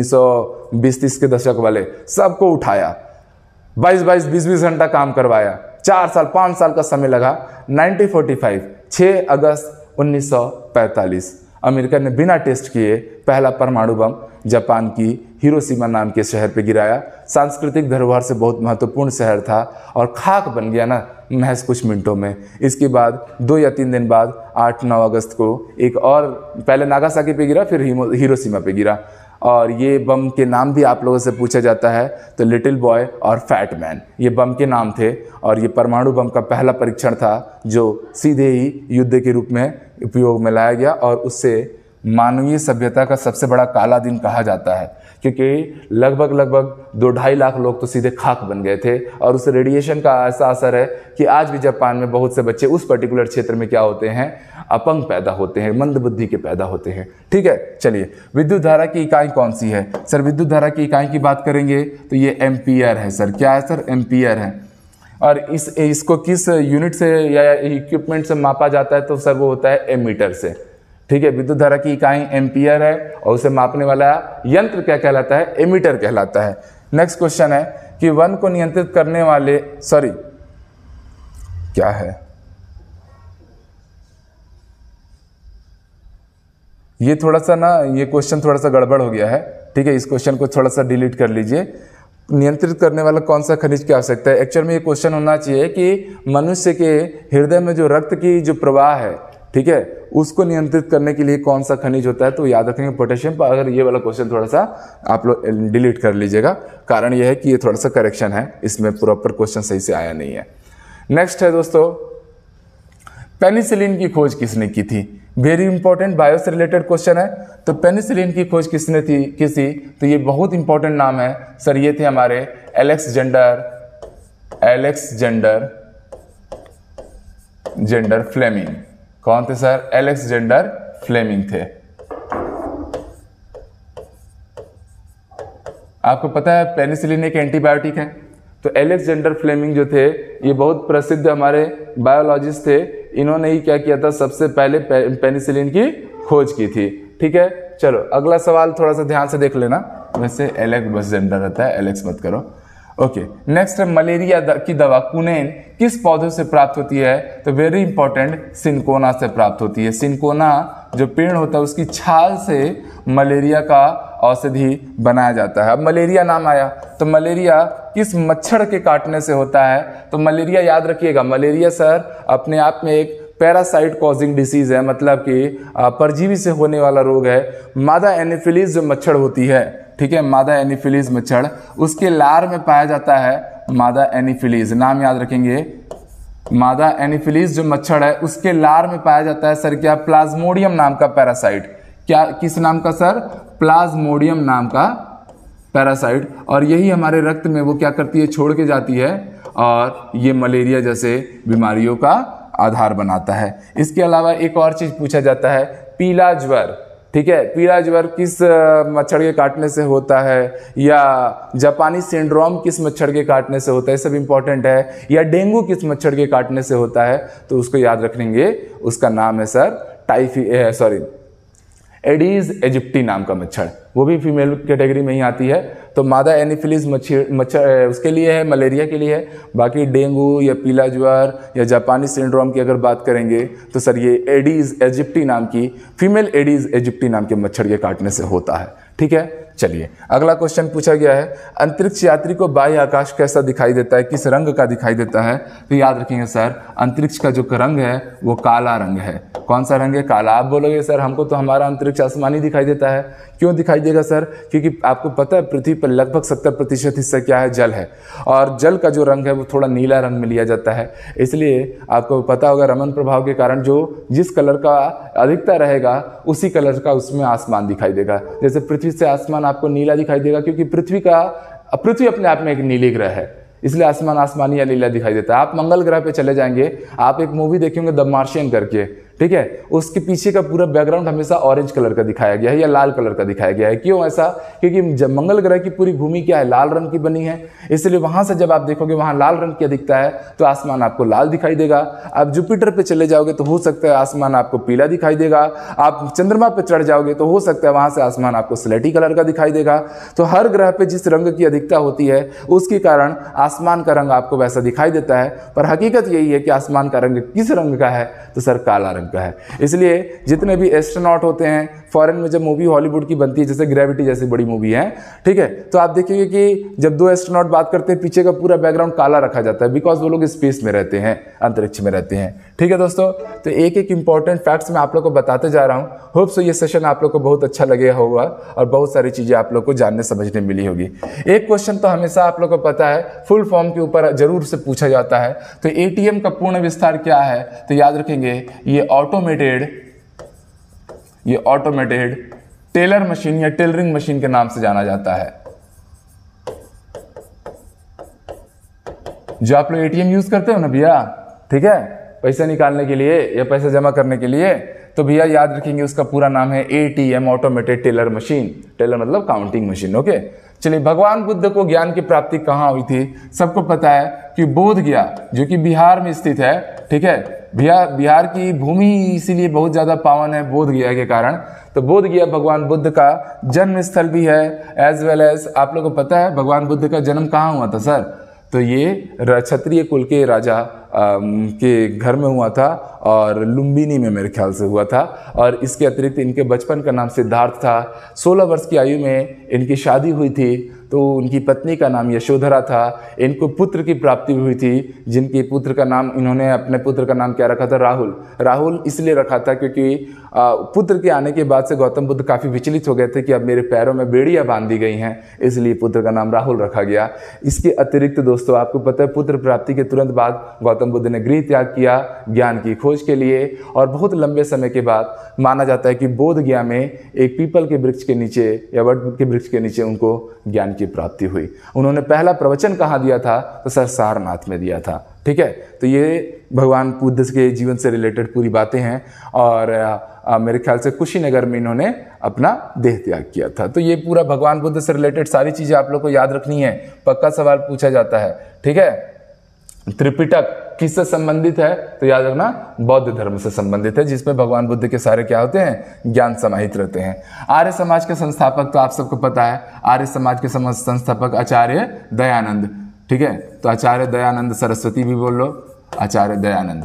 S1: 1920-30 के दशक वाले, सबको उठाया, 22-20 घंटा काम करवाया, 4 साल 5 साल का समय लगा। 1945 6 अगस्त 1945 अमेरिका ने बिना टेस्ट किए पहला परमाणु बम जापान की हिरोशिमा नाम के शहर पे गिराया। सांस्कृतिक धरोहर से बहुत महत्वपूर्ण शहर था और खाक बन गया ना महज कुछ मिनटों में। इसके बाद 2 या 3 दिन बाद 8-9 अगस्त को एक और, पहले नागासाकी पे गिरा फिर हिरोशिमा पे गिरा। और ये बम के नाम भी आप लोगों से पूछा जाता है, तो लिटिल बॉय और फैट मैन ये बम के नाम थे। और ये परमाणु बम का पहला परीक्षण था जो सीधे ही युद्ध के रूप में उपयोग में लाया गया और उससे मानवीय सभ्यता का सबसे बड़ा काला दिन कहा जाता है, क्योंकि लगभग 2-2.5 लाख लोग तो सीधे खाक बन गए थे। और उस रेडिएशन का ऐसा असर है कि आज भी जापान में बहुत से बच्चे उस पर्टिकुलर क्षेत्र में क्या होते हैं, अपंग पैदा होते हैं, मंद बुद्धि के पैदा होते हैं। ठीक है, चलिए विद्युत धारा की इकाई कौन सी है? सर विद्युत धारा की इकाई की बात करेंगे तो ये एम्पियर है। सर क्या है सर? एम्पियर है। और इसको किस यूनिट से या इक्विपमेंट से मापा जाता है? तो सर वो होता है एमीटर से। ठीक है, विद्युत धारा की इकाई एम्पियर है और उसे मापने वाला यंत्र क्या कहलाता है? एमीटर कहलाता है। नेक्स्ट क्वेश्चन है कि वन को नियंत्रित करने वाले, सॉरी क्या है ये, थोड़ा सा ना ये क्वेश्चन थोड़ा सा गड़बड़ हो गया है। ठीक है, इस क्वेश्चन को थोड़ा सा डिलीट कर लीजिए। नियंत्रित करने वाला कौन सा खनिज की आवश्यकता है? एक्चुअल में ये क्वेश्चन होना चाहिए कि मनुष्य के हृदय में जो रक्त की जो प्रवाह है, ठीक है, उसको नियंत्रित करने के लिए कौन सा खनिज होता है? तो याद रखेंगे पोटेशियम। अगर ये वाला क्वेश्चन थोड़ा सा आप लोग डिलीट कर लीजिएगा, कारण यह है कि ये थोड़ा सा करेक्शन है, इसमें प्रॉपर क्वेश्चन सही से आया नहीं है। नेक्स्ट है दोस्तों, पेनिसिलिन की खोज किसने की थी? वेरी इंपॉर्टेंट, बायो से रिलेटेड क्वेश्चन है। तो पेनिसिलिन की खोज किसने थी? तो ये बहुत इंपॉर्टेंट नाम है सर, ये थे हमारे एलेक्जेंडर फ्लेमिंग। कौन थे सर? एलेक्जेंडर फ्लेमिंग थे। आपको पता है पेनिसिलिन एक एंटीबायोटिक है, तो एलेक्जेंडर फ्लेमिंग जो थे ये बहुत प्रसिद्ध हमारे बायोलॉजिस्ट थे। इन्होंने ही क्या किया था, सबसे पहले पेनिसिलिन की खोज की थी। ठीक है, चलो अगला सवाल थोड़ा सा ध्यान से देख लेना। वैसे एलेक्जेंडर रहता है, एलेक्स मत करो। ओके, नेक्स्ट है मलेरिया की दवा कुनेन किस पौधे से प्राप्त होती है? तो वेरी इंपॉर्टेंट, सिनकोना से प्राप्त होती है। सिनकोना जो पेड़ होता है उसकी छाल से मलेरिया का औषधि बनाया जाता है। अब मलेरिया नाम आया तो मलेरिया किस मच्छर के काटने से होता है? तो मलेरिया याद रखिएगा, मलेरिया सर अपने आप में एक पैरासाइट कॉजिंग डिसीज है, मतलब कि परजीवी से होने वाला रोग है। मादा एनोफिलीज जो मच्छर होती है, ठीक है, मादा एनोफिलीज मच्छर, उसके लार में पाया जाता है मादा एनोफिलीज, नाम याद रखेंगे। मादा एनोफिलीज जो मच्छर है उसके लार में पाया जाता है सर क्या? प्लाज्मोडियम नाम का पैरासाइट। क्या, किस नाम का सर? प्लाज्मोडियम नाम का पैरासाइट। और यही हमारे रक्त में वो क्या करती है? छोड़ के जाती है और ये मलेरिया जैसे बीमारियों का आधार बनाता है। इसके अलावा एक और चीज पूछा जाता है, पीला ज्वर, ठीक है, पीला ज्वर किस मच्छर के काटने से होता है? या जापानी सिंड्रोम किस मच्छर के काटने से होता है? सब इंपॉर्टेंट है। या डेंगू किस मच्छर के काटने से होता है? तो उसको याद रखेंगे, उसका नाम है सर एडीज एजिप्टी नाम का मच्छर, वो भी फीमेल कैटेगरी में ही आती है। तो मादा एनोफिलीज मच्छर उसके लिए है, मलेरिया के लिए है। बाकी डेंगू या पीला ज्वर या जापानी सिंड्रोम की अगर बात करेंगे तो सर ये एडीज एजिप्टी नाम की, फीमेल एडीज एजिप्टी नाम के मच्छर के काटने से होता है। ठीक है, चलिए अगला क्वेश्चन पूछा गया है, अंतरिक्ष यात्री को बाह्य आकाश कैसा दिखाई देता है? किस रंग का दिखाई देता है? तो याद रखेंगे सर, अंतरिक्ष का जो रंग है वो काला रंग है। कौन सा रंग है? काला। आप बोलोगे सर हमको तो हमारा अंतरिक्ष आसमानी दिखाई देता है। क्यों दिखाई देगा सर? क्योंकि आपको पता है पृथ्वी पर लगभग 70% हिस्सा क्या है? जल है, और जल का जो रंग है वो थोड़ा नीला रंग में लिया जाता है। इसलिए आपको पता होगा रमन प्रभाव के कारण जो जिस कलर का अधिकता रहेगा उसी कलर का उसमें आसमान दिखाई देगा। जैसे पृथ्वी से आसमान आपको नीला दिखाई देगा क्योंकि पृथ्वी अपने आप में एक नीली ग्रह है, इसलिए आसमान आसमानी या नीला दिखाई देता है। आप मंगल ग्रह पे चले जाएंगे, आप एक मूवी देखेंगे द मार्शियन करके, ठीक है, उसके पीछे का पूरा बैकग्राउंड हमेशा ऑरेंज कलर का दिखाया गया है या लाल कलर का दिखाया गया है। क्यों ऐसा? क्योंकि जब मंगल ग्रह की पूरी भूमि क्या है? लाल रंग की बनी है, इसलिए वहां से जब आप देखोगे वहां लाल रंग की अधिकता है तो आसमान आपको लाल दिखाई देगा। आप जुपिटर पे चले जाओगे तो हो सकता है आसमान आपको पीला दिखाई देगा। आप चंद्रमा पे चढ़ जाओगे तो हो सकता है वहां से आसमान आपको स्लेटी कलर का दिखाई देगा। तो हर ग्रह पे जिस रंग की अधिकता होती है उसके कारण आसमान का रंग आपको वैसा दिखाई देता है, पर हकीकत यही है कि आसमान का रंग किस रंग का है? तो सर काला रंग का है। इसलिए जितने भी एस्ट्रोनॉट होते हैं फॉरेन में, जब मूवी हॉलीवुड की बनती है जैसे ग्रेविटी जैसी बड़ी मूवी है, ठीक है, तो आप देखेंगे कि जब दो एस्ट्रोनॉट बात करते हैं पीछे का पूरा बैकग्राउंड काला रखा जाता है, बिकॉज वो लोग स्पेस में रहते हैं, अंतरिक्ष में रहते हैं। ठीक है दोस्तों, तो एक एक इंपॉर्टेंट फैक्ट्स मैं आप लोग को बताते जा रहा हूं। होप सो ये सेशन आप लोग को बहुत अच्छा लगे होगा और बहुत सारी चीजें आप लोग को जानने समझने मिली होगी। एक क्वेश्चन तो हमेशा आप लोग को पता है, फुल फॉर्म के ऊपर जरूर से पूछा जाता है, तो एटीएम का पूर्ण विस्तार क्या है? तो याद रखेंगे ये ऑटोमेटेड टेलर मशीन या टेलरिंग मशीन के नाम से जाना जाता है। जो आप लोग एटीएम यूज करते हो ना भैया, ठीक है, पैसा निकालने के लिए या पैसा जमा करने के लिए, तो भैया याद रखेंगे उसका पूरा नाम है ATM, automated teller machine. Teller मतलब काउंटिंग मशीन। ओके, चलिए भगवान बुद्ध को ज्ञान की प्राप्ति कहाँ हुई थी? सबको पता है कि बोध गया, जो कि बिहार में स्थित है। ठीक है, बिहार की भूमि इसीलिए बहुत ज्यादा पावन है बोध गया के कारण। तो बोध गया भगवान बुद्ध का जन्म स्थल भी है, एज वेल एज आप लोगों को पता है भगवान बुद्ध का जन्म कहाँ हुआ था सर? तो ये क्षत्रिय कुल के राजा के घर में हुआ था और लुम्बिनी में मेरे ख्याल से हुआ था। और इसके अतिरिक्त इनके बचपन का नाम सिद्धार्थ था। 16 वर्ष की आयु में इनकी शादी हुई थी, तो उनकी पत्नी का नाम यशोधरा था। इनको पुत्र की प्राप्ति हुई थी, जिनके पुत्र का नाम, इन्होंने अपने पुत्र का नाम क्या रखा था? राहुल। राहुल इसलिए रखा था क्योंकि पुत्र के आने के बाद से गौतम बुद्ध काफ़ी विचलित हो गए थे कि अब मेरे पैरों में बेड़ियां बांध दी गई हैं, इसलिए पुत्र का नाम राहुल रखा गया। इसके अतिरिक्त दोस्तों आपको पता है पुत्र प्राप्ति के तुरंत बाद गौतम बुद्ध ने गृह त्याग किया ज्ञान की खोज के लिए, और बहुत लंबे समय के बाद माना जाता है कि बोध गया में एक पीपल के वृक्ष के नीचे या वट के वृक्ष के नीचे उनको ज्ञान की प्राप्ति हुई। उन्होंने पहला प्रवचन कहाँ दिया था? तो सर सारनाथ में दिया था। ठीक है, तो ये भगवान बुद्ध के जीवन से रिलेटेड पूरी बातें हैं, और मेरे ख्याल से कुशीनगर में इन्होंने अपना देह त्याग किया था। तो ये पूरा भगवान बुद्ध से रिलेटेड सारी चीजें आप लोग को याद रखनी है, पक्का सवाल पूछा जाता है। ठीक है, त्रिपिटक किससे संबंधित है? तो याद रखना बौद्ध धर्म से संबंधित है, जिसमें भगवान बुद्ध के सारे क्या होते हैं? ज्ञान समाहित रहते हैं। आर्य समाज के संस्थापक तो आप सबको पता है, आर्य समाज के संस्थापक आचार्य दयानंद। ठीक है। तो आचार्य दयानंद सरस्वती भी बोल लो, आचार्य दयानंद,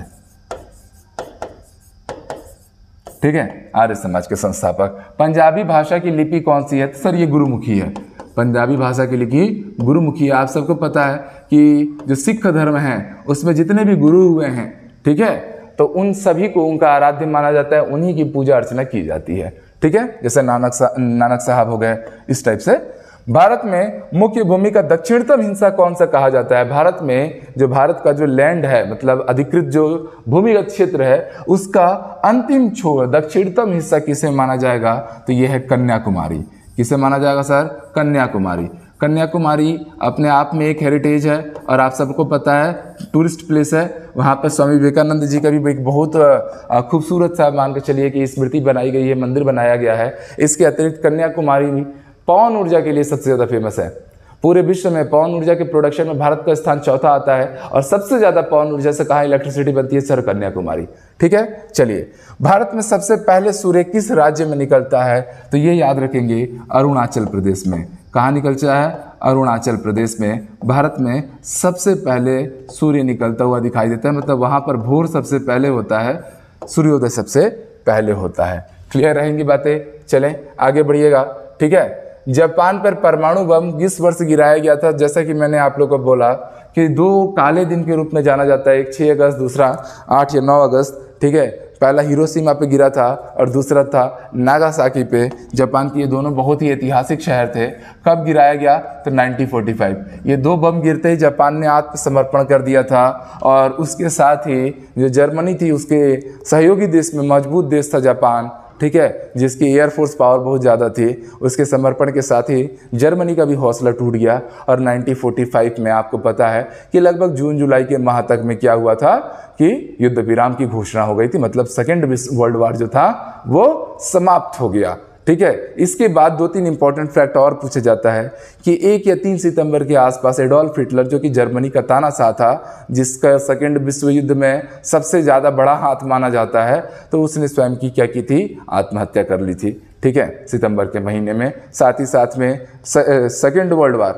S1: ठीक है, आर्य समाज के संस्थापक। पंजाबी भाषा की लिपि कौन सी है? तो सर ये गुरुमुखी है। पंजाबी भाषा की लिपि गुरुमुखी है। आप सबको पता है कि जो सिख धर्म है उसमें जितने भी गुरु हुए हैं, ठीक है, तो उन सभी को उनका आराध्य माना जाता है, उन्हीं की पूजा अर्चना की जाती है, ठीक है, जैसे नानक साहब हो गए, इस टाइप से। भारत में मुख्य भूमि का दक्षिणतम हिस्सा कौन सा कहा जाता है? भारत में जो भारत का जो लैंड है, मतलब अधिकृत जो भूमिगत क्षेत्र है, उसका अंतिम छोर दक्षिणतम हिस्सा किसे माना जाएगा? तो यह है कन्याकुमारी। किसे माना जाएगा सर? कन्याकुमारी। कन्याकुमारी अपने आप में एक हेरिटेज है और आप सबको पता है टूरिस्ट प्लेस है। वहाँ पर स्वामी विवेकानंद जी का भी एक बहुत खूबसूरत सा मान के चलिए कि स्मृति बनाई गई है, मंदिर बनाया गया है। इसके अतिरिक्त कन्याकुमारी पवन ऊर्जा के लिए सबसे ज़्यादा फेमस है। पूरे विश्व में पवन ऊर्जा के प्रोडक्शन में भारत का स्थान चौथा आता है और सबसे ज़्यादा पवन ऊर्जा से कहाँ इलेक्ट्रिसिटी बनती है? सर कन्याकुमारी, ठीक है। चलिए, भारत में सबसे पहले सूर्य किस राज्य में निकलता है? तो ये याद रखेंगे, अरुणाचल प्रदेश में। कहाँ निकलता है? अरुणाचल प्रदेश में भारत में सबसे पहले सूर्य निकलता हुआ दिखाई देता है, मतलब वहाँ पर भोर सबसे पहले होता है, सूर्योदय सबसे पहले होता है। क्लियर रहेंगी बातें? चलें आगे बढ़िएगा, ठीक है। जापान पर परमाणु बम किस वर्ष गिराया गया था? जैसा कि मैंने आप लोगों को बोला कि दो काले दिन के रूप में जाना जाता है, एक 6 अगस्त, दूसरा 8 या 9 अगस्त, ठीक है। पहला हिरोशिमा पे गिरा था और दूसरा था नागासाकी पे। जापान के ये दोनों बहुत ही ऐतिहासिक शहर थे। कब गिराया गया? तो 1945। ये दो बम गिरते ही जापान ने आत्मसमर्पण कर दिया था और उसके साथ ही जो जर्मनी थी उसके सहयोगी देश में मजबूत देश था जापान, ठीक है, जिसकी एयरफोर्स पावर बहुत ज़्यादा थी, उसके समर्पण के साथ ही जर्मनी का भी हौसला टूट गया। और 1945 में आपको पता है कि लगभग जून जुलाई के माह तक में क्या हुआ था कि युद्ध विराम की घोषणा हो गई थी, मतलब सेकेंड वर्ल्ड वॉर जो था वो समाप्त हो गया, ठीक है। इसके बाद 2-3 इंपॉर्टेंट फैक्ट और पूछा जाता है कि 1 या 3 सितंबर के आसपास एडोल्फ हिटलर, जो कि जर्मनी का तानाशाह था, जिसका सेकेंड विश्व युद्ध में सबसे ज़्यादा बड़ा हाथ माना जाता है, तो उसने स्वयं की क्या की थी? आत्महत्या कर ली थी, ठीक है, सितंबर के महीने में। साथ ही साथ में second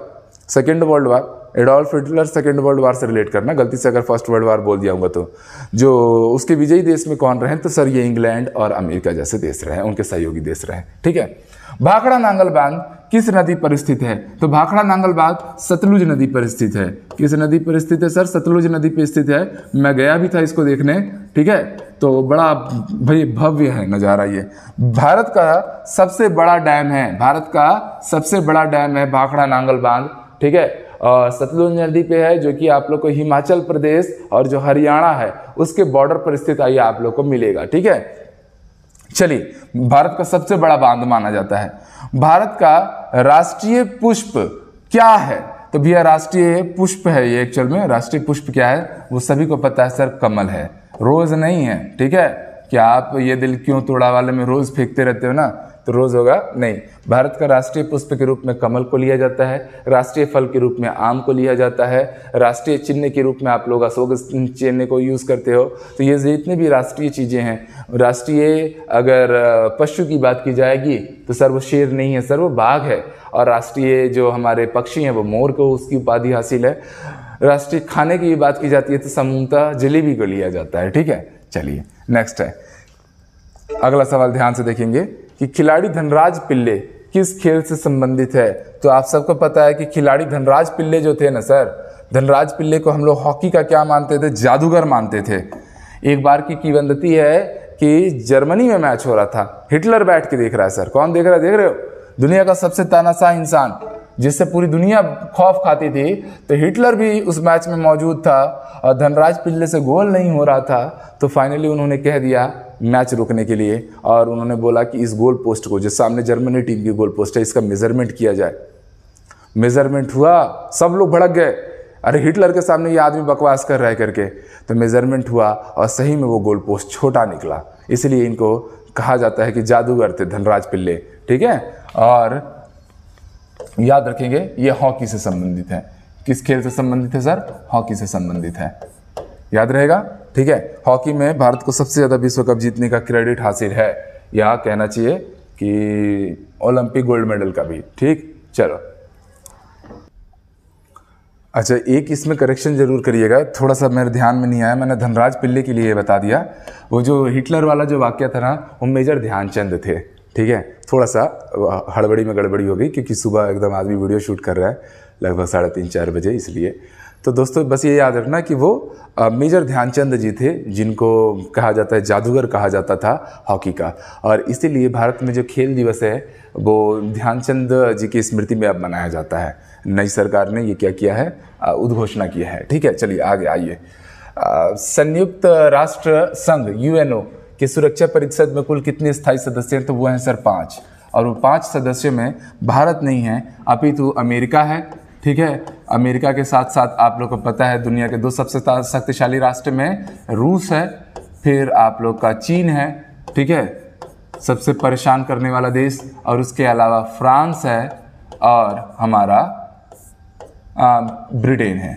S1: world war Adolf Hitler second world war से रिलेट करना, गलती से अगर फर्स्ट वर्ल्ड वार बोल दिया होगा तो। जो उसके विजयी देश में कौन रहे? तो सर ये इंग्लैंड और अमेरिका जैसे देश रहे, उनके सहयोगी देश रहे, ठीक है। भाखड़ा नांगल बांध किस नदी पर स्थित है? तो भाखड़ा नांगल बांध सतलुज नदी पर स्थित है। किस नदी पर स्थित है? सर सतलुज नदी पर स्थित है। मैं गया भी था इसको देखने, ठीक है, तो बड़ा भाई भव्य है नज़ारा ये। भारत का सबसे बड़ा डैम है, भारत का सबसे बड़ा डैम है भाखड़ा नांगल बांध, ठीक है, और सतलुज नदी पे है, जो कि आप लोग को हिमाचल प्रदेश और जो हरियाणा है उसके बॉर्डर पर स्थित है, आप लोग को मिलेगा, ठीक है। चलिए, भारत का सबसे बड़ा बांध माना जाता है। भारत का राष्ट्रीय पुष्प क्या है? तो भैया राष्ट्रीय पुष्प है ये, एक्चुअल में राष्ट्रीय पुष्प क्या है वो सभी को पता है सर, कमल है, रोज नहीं है, ठीक है। क्या आप ये दिल क्यों तोड़ा वाले में रोज फेंकते रहते हो ना, तो रोज होगा नहीं। भारत का राष्ट्रीय पुष्प के रूप में कमल को लिया जाता है, राष्ट्रीय फल के रूप में आम को लिया जाता है, राष्ट्रीय चिन्ह के रूप में आप लोग अशोक चिन्ह को यूज करते हो। तो ये जितनी भी राष्ट्रीय चीजें हैं, राष्ट्रीय अगर पशु की बात की जाएगी तो सर वो शेर नहीं है सर, वो बाघ है। और राष्ट्रीय जो हमारे पक्षी हैं वो मोर को उसकी उपाधि हासिल है। राष्ट्रीय खाने की बात की जाती है तो सामूहिकता जलेबी को लिया जाता है, ठीक है। चलिए नेक्स्ट है, अगला सवाल ध्यान से देखेंगे कि खिलाड़ी धनराज पिल्ले किस खेल से संबंधित है? तो आप सबको पता है कि खिलाड़ी धनराज पिल्ले जो थे ना सर, धनराज पिल्ले को हम लोग हॉकी का क्या मानते थे? जादूगर मानते थे। एक बार की किंवदंती है कि जर्मनी में मैच हो रहा था, हिटलर बैठ के देख रहा है सर। कौन देख रहा है? देख रहे हो? दुनिया का सबसे तानाशाह इंसान जिससे पूरी दुनिया खौफ खाती थी, तो हिटलर भी उस मैच में मौजूद था और धनराज पिल्ले से गोल नहीं हो रहा था। तो फाइनली उन्होंने कह दिया मैच रोकने के लिए, और उन्होंने बोला कि इस गोल पोस्ट को, जो सामने जर्मनी टीम की गोल पोस्ट है, इसका मेजरमेंट किया जाए। मेजरमेंट हुआ, सब लोग भड़क गए, अरे हिटलर के सामने ये आदमी बकवास कर रहा है करके। तो मेजरमेंट हुआ और सही में वो गोल पोस्ट छोटा निकला, इसलिए इनको कहा जाता है कि जादूगर थे धनराज पिल्ले, ठीक है। और याद रखेंगे ये हॉकी से संबंधित है। किस खेल से संबंधित है सर? हॉकी से संबंधित है, याद रहेगा, ठीक है। हॉकी में भारत को सबसे ज्यादा विश्व कप जीतने का क्रेडिट हासिल है, या कहना चाहिए कि ओलंपिक गोल्ड मेडल का भी, ठीक। चलो अच्छा, एक इसमें करेक्शन जरूर करिएगा, थोड़ा सा मेरे ध्यान में नहीं आया, मैंने धनराज पिल्ले के लिए बता दिया। वो जो हिटलर वाला जो वाक्य था ना, वो मेजर ध्यानचंद थे। ठीक है, थोड़ा सा हड़बड़ी में गड़बड़ी हो गई क्योंकि सुबह एकदम आदमी वीडियो शूट कर रहा है लगभग 3:30-4 बजे, इसलिए। तो दोस्तों बस ये याद रखना कि वो मेजर ध्यानचंद जी थे, जिनको कहा जाता है जादूगर कहा जाता था हॉकी का। और इसीलिए भारत में जो खेल दिवस है वो ध्यानचंद जी की स्मृति में अब मनाया जाता है। नई सरकार ने ये क्या किया है, उद्घोषणा किया है। ठीक है, चलिए आगे आइए। संयुक्त राष्ट्र संघ यूएनओ की सुरक्षा परिषद में कुल कितने स्थायी सदस्य हैं? तो वो हैं सर 5, और वो 5 सदस्यों में भारत नहीं है अपितु अमेरिका है। ठीक है, अमेरिका के साथ साथ आप लोग को पता है दुनिया के 2 सबसे शक्तिशाली राष्ट्र में रूस है, फिर आप लोग का चीन है, ठीक है, सबसे परेशान करने वाला देश, और उसके अलावा फ्रांस है और हमारा ब्रिटेन है।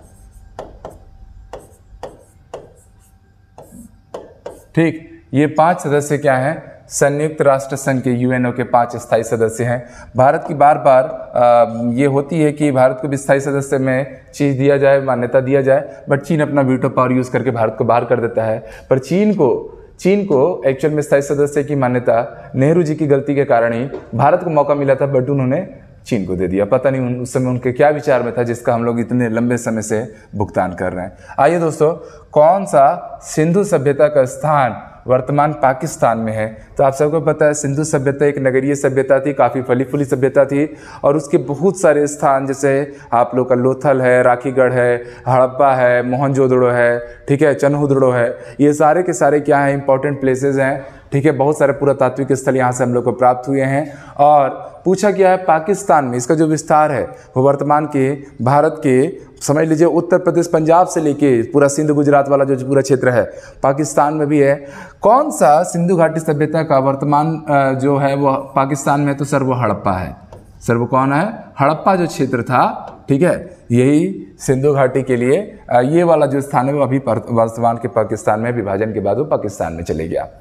S1: ठीक, ये 5 सदस्य क्या हैं? संयुक्त राष्ट्र संघ के यूएनओ के 5 स्थायी सदस्य हैं। भारत की बार बार ये होती है कि भारत को भी स्थायी सदस्य में चीज दिया जाए, मान्यता दिया जाए, बट चीन अपना वीटो पावर यूज करके भारत को बाहर कर देता है। पर चीन को एक्चुअल में स्थायी सदस्य की मान्यता नेहरू जी की गलती के कारण ही भारत को मौका मिला था, बट उन्होंने चीन को दे दिया। पता नहीं उस समय उनके क्या विचार में था जिसका हम लोग इतने लंबे समय से भुगतान कर रहे हैं। आइए दोस्तों, कौन सा सिंधु सभ्यता का स्थान वर्तमान पाकिस्तान में है? तो आप सबको पता है सिंधु सभ्यता एक नगरीय सभ्यता थी, काफ़ी फली फूली सभ्यता थी, और उसके बहुत सारे स्थान जैसे आप लोग का लोथल है, राखीगढ़ है, हड़प्पा है, मोहनजोदड़ो है, ठीक है, चन्हुदड़ो है, ये सारे के सारे क्या हैं, इंपॉर्टेंट प्लेसेस हैं। ठीक है, बहुत सारे पुरातात्विक स्थल यहाँ से हम लोग को प्राप्त हुए हैं। और पूछा गया है पाकिस्तान में इसका जो विस्तार है वो वर्तमान के भारत के समझ लीजिए उत्तर प्रदेश पंजाब से लेके पूरा सिंध गुजरात वाला जो पूरा क्षेत्र है पाकिस्तान में भी है। कौन सा सिंधु घाटी सभ्यता का वर्तमान जो है वो पाकिस्तान में? तो सर वो हड़प्पा है। सर वो कौन है? हड़प्पा जो क्षेत्र था, ठीक है, यही सिंधु घाटी के लिए ये वाला जो स्थान है वो अभी वर्तमान के पाकिस्तान में विभाजन के बाद वो पाकिस्तान में चले गया।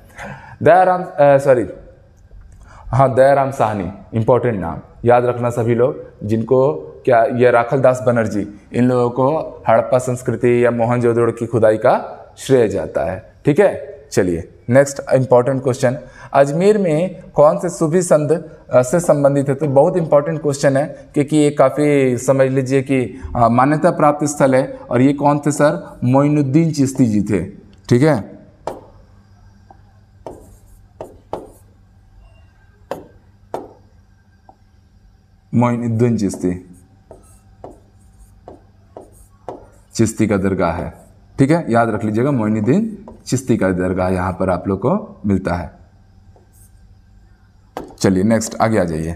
S1: दयाराम साहनी, इंपॉर्टेंट नाम याद रखना सभी लोग, जिनको क्या ये राखलदास बनर्जी, इन लोगों को हड़प्पा संस्कृति या मोहनजोदड़ो की खुदाई का श्रेय जाता है। ठीक है, चलिए नेक्स्ट इंपॉर्टेंट क्वेश्चन, अजमेर में कौन से सूफी संत से संबंधित है? तो बहुत इंपॉर्टेंट क्वेश्चन है क्योंकि ये काफ़ी समझ लीजिए कि मान्यता प्राप्त स्थल है। और ये कौन थे सर? मोइनुद्दीन चिश्ती जी थे। ठीक है, मोइनुद्दीन चिश्ती का दरगाह है। ठीक है, याद रख लीजिएगा, मोइनुद्दीन चिश्ती का दरगाह यहाँ पर आप लोग को मिलता है। चलिए नेक्स्ट आगे आ जाइए,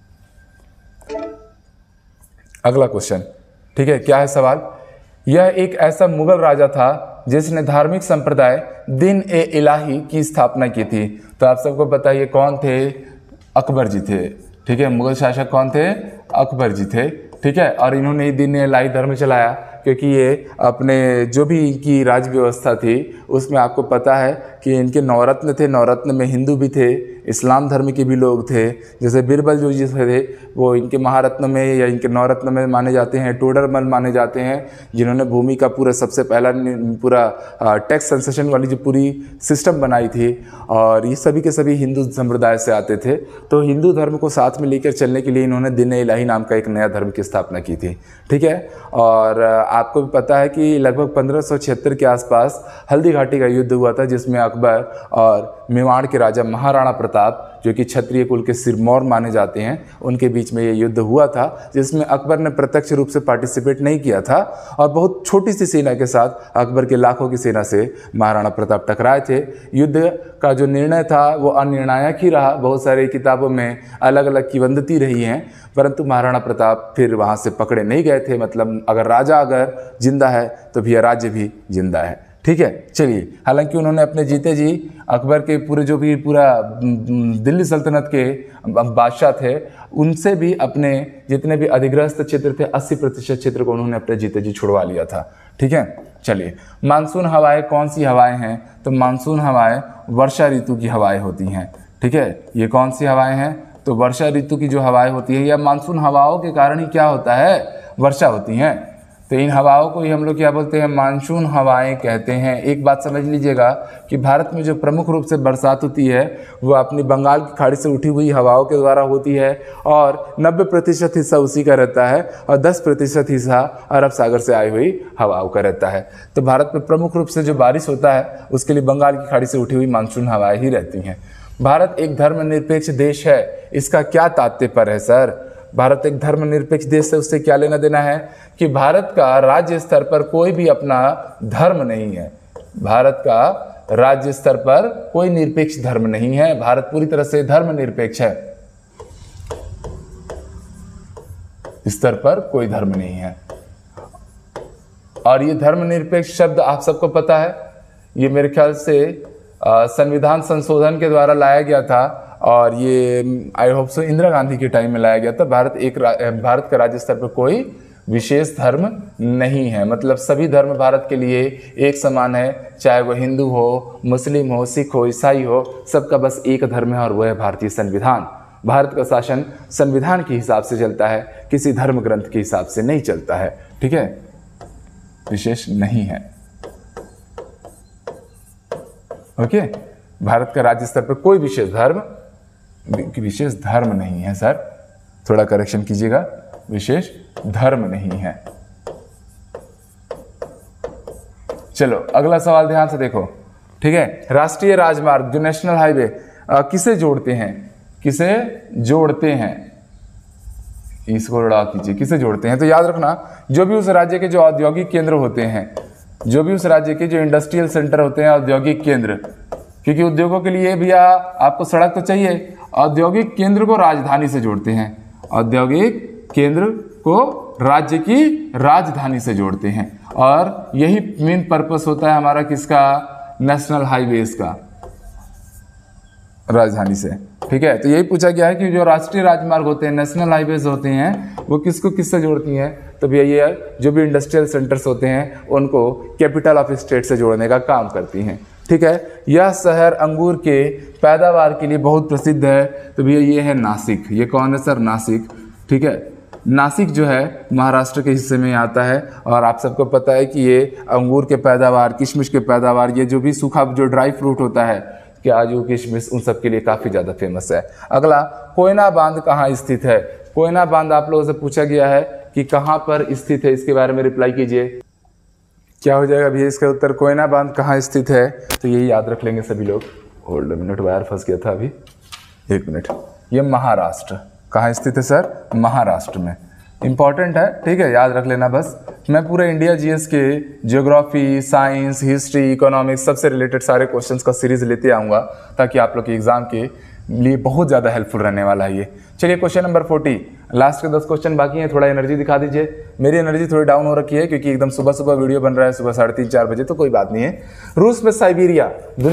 S1: अगला क्वेश्चन। ठीक है, क्या है सवाल? यह एक ऐसा मुगल राजा था जिसने धार्मिक संप्रदाय दिन ए इलाही की स्थापना की थी। तो आप सबको पता है ये कौन थे? अकबर जी थे। ठीक है, मुगल शासक कौन थे? अकबर जी थे। ठीक है, और इन्होंने दिन ए इलाही धर्म चलाया क्योंकि ये अपने जो भी इनकी राज व्यवस्था थी उसमें आपको पता है कि इनके नवरत्न थे। नवरत्न में हिंदू भी थे, इस्लाम धर्म के भी लोग थे। जैसे बीरबल जो जी थे वो इनके महारत्न में या इनके नवरत्न में माने जाते हैं। टोडरमल माने जाते हैं जिन्होंने भूमि का पूरा सबसे पहला पूरा टैक्स सेंसेशन वाली जो पूरी सिस्टम बनाई थी, और ये सभी के सभी हिंदू संप्रदाय से आते थे। तो हिंदू धर्म को साथ में लेकर चलने के लिए इन्होंने दिन ए इलाही नाम का एक नया धर्म की स्थापना की थी। ठीक है, और आपको भी पता है कि लगभग 1576 के आसपास हल्दी घाटी का युद्ध हुआ था जिसमें अकबर और मेवाड़ के राजा महाराणा प्रताप जो कि क्षत्रिय कुल के सिरमौर माने जाते हैं उनके बीच में ये युद्ध हुआ था, जिसमें अकबर ने प्रत्यक्ष रूप से पार्टिसिपेट नहीं किया था और बहुत छोटी सी सेना के साथ अकबर के लाखों की सेना से महाराणा प्रताप टकराए थे। युद्ध का जो निर्णय था वो अनिर्णायक ही रहा। बहुत सारी किताबों में अलग अलग किवदंती रही हैं, परंतु महाराणा प्रताप फिर वहाँ से पकड़े नहीं गए थे। मतलब अगर राजा अगर जिंदा है तो भैया राज्य भी जिंदा है। ठीक है, चलिए, हालांकि उन्होंने अपने जीते जी अकबर के पूरे जो भी पूरा दिल्ली सल्तनत के बादशाह थे उनसे भी अपने जितने भी अधिग्रस्त क्षेत्र थे 80% क्षेत्र को उन्होंने अपने जीते जी छुड़वा लिया था। ठीक है, चलिए, मानसून हवाएं कौन सी हवाएं हैं? तो मानसून हवाएं वर्षा ऋतु की हवाएं होती हैं। ठीक है, ये कौन सी हवाएं हैं? तो वर्षा ऋतु की जो हवाएं होती है या मानसून हवाओं के कारण ही क्या होता है? वर्षा होती हैं। तो इन हवाओं को ही हम लोग क्या बोलते हैं, मानसून हवाएं कहते हैं। एक बात समझ लीजिएगा कि भारत में जो प्रमुख रूप से बरसात होती है वो अपनी बंगाल की खाड़ी से उठी हुई हवाओं के द्वारा होती है और 90% हिस्सा उसी का रहता है और 10% हिस्सा अरब सागर से आई हुई हवाओं का रहता है। तो भारत में प्रमुख रूप से जो बारिश होता है उसके लिए बंगाल की खाड़ी से उठी हुई मानसून हवाएं ही रहती हैं। भारत एक धर्मनिरपेक्ष देश है, इसका क्या तात्पर्य है सर? भारत एक धर्मनिरपेक्ष देश है, उससे क्या लेना देना है कि भारत का राज्य स्तर पर कोई भी अपना धर्म नहीं है। भारत का राज्य स्तर पर कोई निरपेक्ष धर्म नहीं है। भारत पूरी तरह से धर्मनिरपेक्ष है, स्तर पर कोई धर्म नहीं है। और ये धर्मनिरपेक्ष शब्द आप सबको पता है, ये मेरे ख्याल से संविधान संशोधन के द्वारा लाया गया था और ये I hope so Indira Gandhi के टाइम में लाया गया था। भारत का राज्य स्तर पर कोई विशेष धर्म नहीं है, मतलब सभी धर्म भारत के लिए एक समान है, चाहे वो हिंदू हो, मुस्लिम हो, सिख हो, ईसाई हो, सबका बस एक धर्म है और वो है भारतीय संविधान। भारत का शासन संविधान के हिसाब से चलता है, किसी धर्म ग्रंथ के हिसाब से नहीं चलता है। ठीक है, विशेष नहीं है। ओके, भारत का राज्य स्तर पर कोई विशेष धर्म नहीं है सर, थोड़ा करेक्शन कीजिएगा, विशेष धर्म नहीं है। चलो अगला सवाल ध्यान से देखो। ठीक है, राष्ट्रीय राजमार्ग जो नेशनल हाईवे किसे जोड़ते हैं? किसे जोड़ते हैं? इसको उड़ा कीजिए, किसे जोड़ते हैं? तो याद रखना, जो भी उस राज्य के जो औद्योगिक केंद्र होते हैं, जो भी उस राज्य के जो इंडस्ट्रियल सेंटर होते हैं, औद्योगिक केंद्र, क्योंकि उद्योगों के लिए भैया आपको सड़क तो चाहिए, औद्योगिक केंद्र को राजधानी से जोड़ते हैं, औद्योगिक केंद्र को राज्य की राजधानी से जोड़ते हैं। और यही मेन पर्पस होता है हमारा किसका? नेशनल हाईवेज का, राजधानी से। ठीक है, तो यही पूछा गया है कि जो राष्ट्रीय राजमार्ग होते हैं, नेशनल हाईवेज होते हैं, वो किसको किससे जोड़ती हैं? तो भैया ये जो भी इंडस्ट्रियल सेंटर्स होते हैं उनको कैपिटल ऑफ स्टेट से जोड़ने का काम करती हैं। ठीक है, यह शहर अंगूर के पैदावार के लिए बहुत प्रसिद्ध है। तो भैया ये है नासिक। ये कौन है सर? नासिक। ठीक है, नासिक जो है महाराष्ट्र के हिस्से में आता है और आप सबको पता है कि ये अंगूर के पैदावार, किशमिश के पैदावार, ये जो भी सूखा जो ड्राई फ्रूट होता है, काजू, किशमिश, उन सब के लिए काफ़ी ज़्यादा फेमस है। अगला, कोयना बांध कहाँ स्थित है? कोयना बांध आप लोगों से पूछा गया है कि कहाँ पर स्थित है, इसके बारे में रिप्लाई कीजिए। क्या हो जाएगा भैया इसका उत्तर? कोयना बांध कहाँ स्थित है? तो यही याद रख लेंगे सभी लोग। होल्ड मिनट, वायर फंस गया था अभी, 1 मिनट। ये महाराष्ट्र कहाँ स्थित है सर? महाराष्ट्र में। इंपॉर्टेंट है, ठीक है, याद रख लेना बस। मैं पूरे इंडिया जीएस के ज्योग्राफी, साइंस, हिस्ट्री, इकोनॉमिक्स सबसे रिलेटेड सारे क्वेश्चंस का सीरीज लेते आऊँगा ताकि आप लोग के एग्जाम के लिए बहुत ज़्यादा हेल्पफुल रहने वाला है ये। चलिए क्वेश्चन नंबर 40, लास्ट के 10 क्वेश्चन बाकी हैं। थोड़ा एनर्जी दिखा दीजिए। मेरी एनर्जी थोड़ी डाउन हो रखी है क्योंकि एकदम सुबह सुबह वीडियो बन रहा है, सुबह 3:30-4 बजे, तो कोई बात नहीं है। रूस में साइबेरिया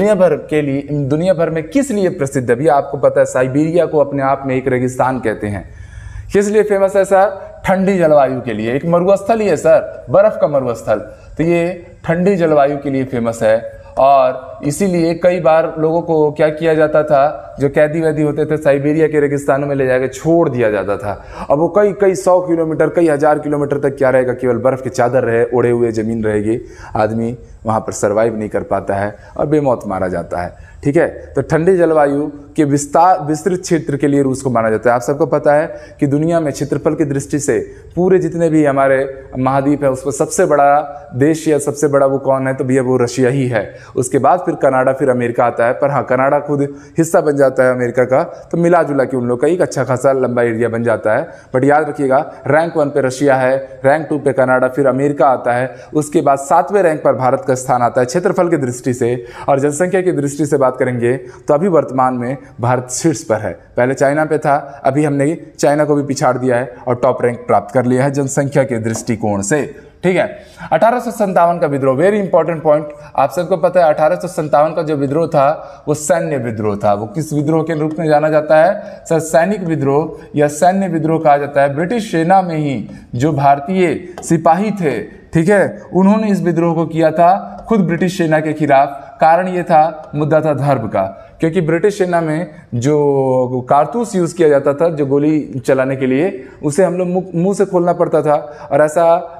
S1: दुनिया भर में किस लिए प्रसिद्ध है? भैया आपको पता है साइबेरिया को अपने आप में एक रेगिस्तान कहते हैं। किस लिए फेमस है सर? ठंडी जलवायु के लिए। एक मरुस्थल ही है सर, बर्फ का मरुस्थल। तो ये ठंडी जलवायु के लिए फेमस है और इसीलिए कई बार लोगों को क्या किया जाता था, जो कैदी वैदी होते थे साइबेरिया के रेगिस्तानों में ले जाकर छोड़ दिया जाता था। अब वो कई 100 किलोमीटर, कई 1000 किलोमीटर तक क्या रहेगा, केवल बर्फ की चादर रहे, ओढ़े हुए जमीन रहेगी, आदमी वहाँ पर सर्वाइव नहीं कर पाता है और बेमौत मारा जाता है। ठीक है, तो ठंडी जलवायु के विस्तृत क्षेत्र के लिए रूस को माना जाता है। आप सबको पता है कि दुनिया में क्षेत्रफल की दृष्टि से पूरे जितने भी हमारे महाद्वीप है उसमें सबसे बड़ा देश या सबसे बड़ा वो कौन है? तो भैया वो रशिया ही है। उसके बाद फिर कनाडा, फिर अमेरिका आता है। पर हाँ, कनाडा खुद हिस्सा बन जाता है अमेरिका का, तो मिला जुला के उन लोग का एक अच्छा खासा लंबा एरिया बन जाता है। बट याद रखिएगा, रैंक 1 पे रशिया है, रैंक 2 पे कनाडा, फिर अमेरिका आता है, उसके बाद 7वें रैंक पर भारत का स्थान आता है क्षेत्रफल की दृष्टि से। और जनसंख्या की दृष्टि से बात करेंगे तो अभी वर्तमान में भारत शीर्ष पर है। पहले चाइना पे था, अभी हमने चाइना को भी पिछाड़ दिया है और टॉप रैंक प्राप्त कर लिया है जनसंख्या के दृष्टिकोण से। ठीक है, 1857 का विद्रोह, वेरी इंपॉर्टेंट पॉइंट। आप सबको पता है 1857 का जो विद्रोह था वो सैन्य विद्रोह था। वो किस विद्रोह के रूप में जाना जाता है सर? सैनिक विद्रोह या सैन्य विद्रोह कहा जाता है। ब्रिटिश सेना में ही जो भारतीय सिपाही थे, ठीक है, उन्होंने इस विद्रोह को किया था खुद ब्रिटिश सेना के खिलाफ। कारण ये था, मुद्दा था धर्म का, क्योंकि ब्रिटिश सेना में जो कारतूस यूज किया जाता था, जो गोली चलाने के लिए, उसे हम लोग मुंह से खोलना पड़ता था और ऐसा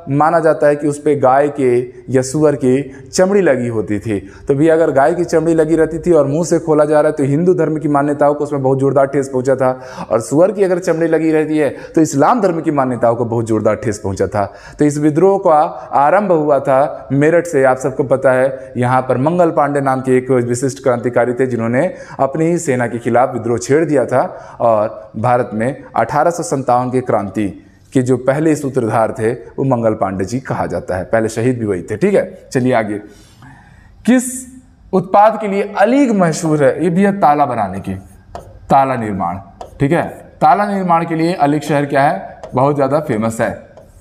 S1: माना जाता है कि उस पर गाय के या सुअर की चमड़ी लगी होती थी। तो भी अगर गाय की चमड़ी लगी रहती थी और मुंह से खोला जा रहा है तो हिंदू धर्म की मान्यताओं को उसमें बहुत जोरदार ठेस पहुंचा था, और सुअर की अगर चमड़ी लगी रहती है तो इस्लाम धर्म की मान्यताओं को बहुत जोरदार ठेस पहुंचा था। तो इस विद्रोह का आरंभ हुआ था मेरठ से। आप सबको पता है यहाँ पर मंगल पांडे नाम के एक विशिष्ट क्रांतिकारी थे जिन्होंने अपनी ही सेना के खिलाफ विद्रोह छेड़ दिया था, और भारत में 1857 की क्रांति के जो पहले सूत्रधार थे वो मंगल पांडे जी कहा जाता है, पहले शहीद भी वही थे। ठीक है, चलिए आगे। किस उत्पाद के लिए अलीग मशहूर है? ये भी है ताला बनाने की, ताला निर्माण। ठीक है, ताला निर्माण के लिए अलीग शहर क्या है? बहुत ज्यादा फेमस है।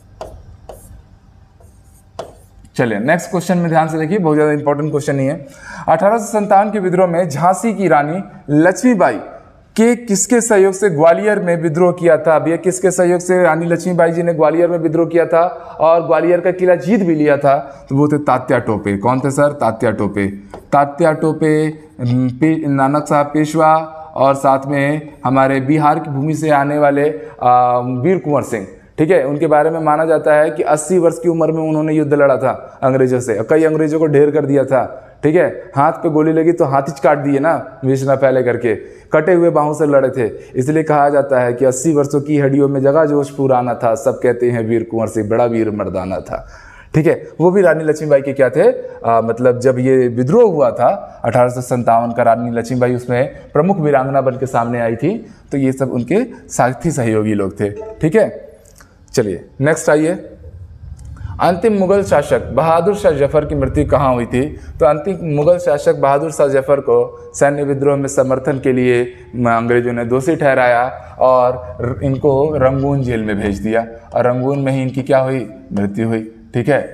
S1: चलिए नेक्स्ट क्वेश्चन में ध्यान से देखिए, बहुत ज्यादा इंपॉर्टेंट क्वेश्चन नहीं है। 1857 के विद्रोह में झांसी की रानी लक्ष्मीबाई के किसके सहयोग से ग्वालियर में विद्रोह किया था? अब ये किसके सहयोग से रानी लक्ष्मीबाई जी ने ग्वालियर में विद्रोह किया था और ग्वालियर का किला जीत भी लिया था? तो वो थे तात्या टोपे। कौन थे सर? तात्या टोपे। तात्या टोपे, नानक साहब पेशवा, और साथ में हमारे बिहार की भूमि से आने वाले वीर कुंवर सिंह। ठीक है, उनके बारे में माना जाता है कि 80 वर्ष की उम्र में उन्होंने युद्ध लड़ा था अंग्रेजों से, कई अंग्रेजों को ढेर कर दिया था। ठीक है, हाथ पे गोली लगी तो हाथ ही काट दिए ना, विषना फैले करके, कटे हुए बाहों से लड़े थे। इसलिए कहा जाता है कि 80 वर्षों की हड्डियों में जगह जोश पुराना था, सब कहते हैं वीर कुंवर सिंह बड़ा वीर मर्दाना था। ठीक है, वो भी रानी लक्ष्मीबाई के क्या थे? मतलब जब ये विद्रोह हुआ था 1857 का, रानी लक्ष्मीबाई उसमें प्रमुख वीरांगना बन के सामने आई थी। तो ये सब उनके साथी सहयोगी लोग थे। ठीक है, चलिए नेक्स्ट आइए। अंतिम मुगल शासक बहादुर शाह जफर की मृत्यु कहाँ हुई थी? तो अंतिम मुगल शासक बहादुर शाह जफर को सैन्य विद्रोह में समर्थन के लिए अंग्रेजों ने दोषी ठहराया और इनको रंगून जेल में भेज दिया, और रंगून में ही इनकी क्या हुई? मृत्यु हुई। ठीक है,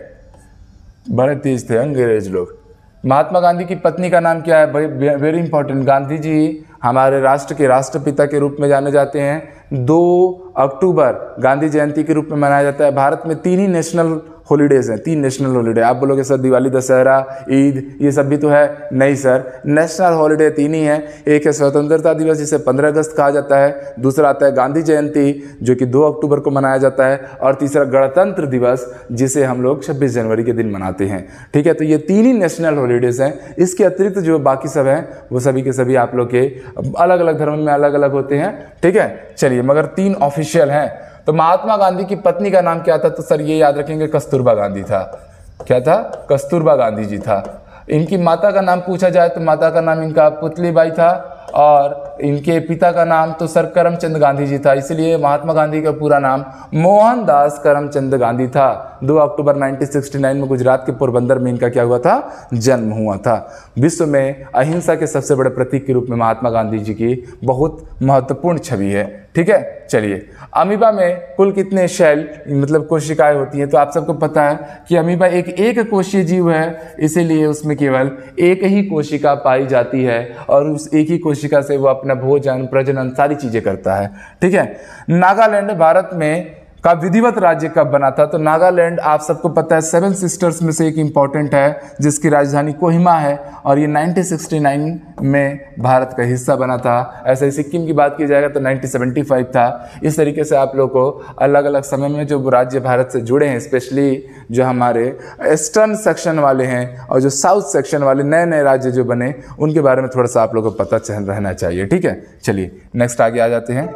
S1: बड़े तेज थे अंग्रेज लोग। महात्मा गांधी की पत्नी का नाम क्या है? भाई वेरी इंपॉर्टेंट। गांधी जी हमारे राष्ट्र के राष्ट्रपिता के रूप में जाने जाते हैं। 2 अक्टूबर गांधी जयंती के रूप में मनाया जाता है। भारत में 3 ही नेशनल हॉलीडेज हैं, 3 नेशनल हॉलीडे। आप बोलोगे सर दिवाली, दशहरा, ईद ये सब भी तो है। नहीं सर, नेशनल हॉलीडे 3 ही हैं। एक है स्वतंत्रता दिवस जिसे 15 अगस्त कहा जाता है, दूसरा आता है गांधी जयंती जो कि 2 अक्टूबर को मनाया जाता है, और तीसरा गणतंत्र दिवस जिसे हम लोग 26 जनवरी के दिन मनाते हैं। ठीक है, तो ये 3 ही नेशनल हॉलीडेज हैं। इसके अतिरिक्त जो बाकी सब हैं वो सभी के सभी आप लोग के अलग अलग धर्म में अलग अलग होते हैं। ठीक है, चलिए, मगर 3 ऑफिशियल हैं। तो महात्मा गांधी की पत्नी का नाम क्या था? तो सर ये याद रखेंगे, कस्तूरबा गांधी था। क्या था? कस्तूरबा गांधी जी था। इनकी माता का नाम पूछा जाए तो माता का नाम इनका पुतलीबाई था, और इनके पिता का नाम तो सर करमचंद गांधी जी था। इसलिए महात्मा गांधी का पूरा नाम मोहनदास करमचंद गांधी था। 2 अक्टूबर 1969 में गुजरात के पोरबंदर में इनका क्या हुआ था? जन्म हुआ था। विश्व में अहिंसा के सबसे बड़े प्रतीक के रूप में महात्मा गांधी जी की बहुत महत्वपूर्ण छवि है। ठीक है, चलिए। अमीबा में कुल कितने शेल मतलब कोशिकाएं होती हैं? तो आप सबको पता है कि अमीबा एक कोशीय जीव है, इसीलिए उसमें केवल एक ही कोशिका पाई जाती है, और उस एक ही कोशिका से वो अपना भोजन, प्रजनन, सारी चीजें करता है। ठीक है, नागालैंड भारत में का विधिवत राज्य कब बना था? तो नागालैंड आप सबको पता है 7 सिस्टर्स में से एक इंपॉर्टेंट है, जिसकी राजधानी कोहिमा है, और ये 1969 में भारत का हिस्सा बना था। ऐसे ही सिक्किम की बात की जाएगा तो 1975 था। इस तरीके से आप लोग को अलग अलग समय में जो राज्य भारत से जुड़े हैं, स्पेशली जो हमारे ईस्टर्न सेक्शन वाले हैं और जो साउथ सेक्शन वाले नए नए राज्य जो बने, उनके बारे में थोड़ा सा आप लोग को पता चल रहना चाहिए। ठीक है, चलिए नेक्स्ट आगे आ जाते हैं।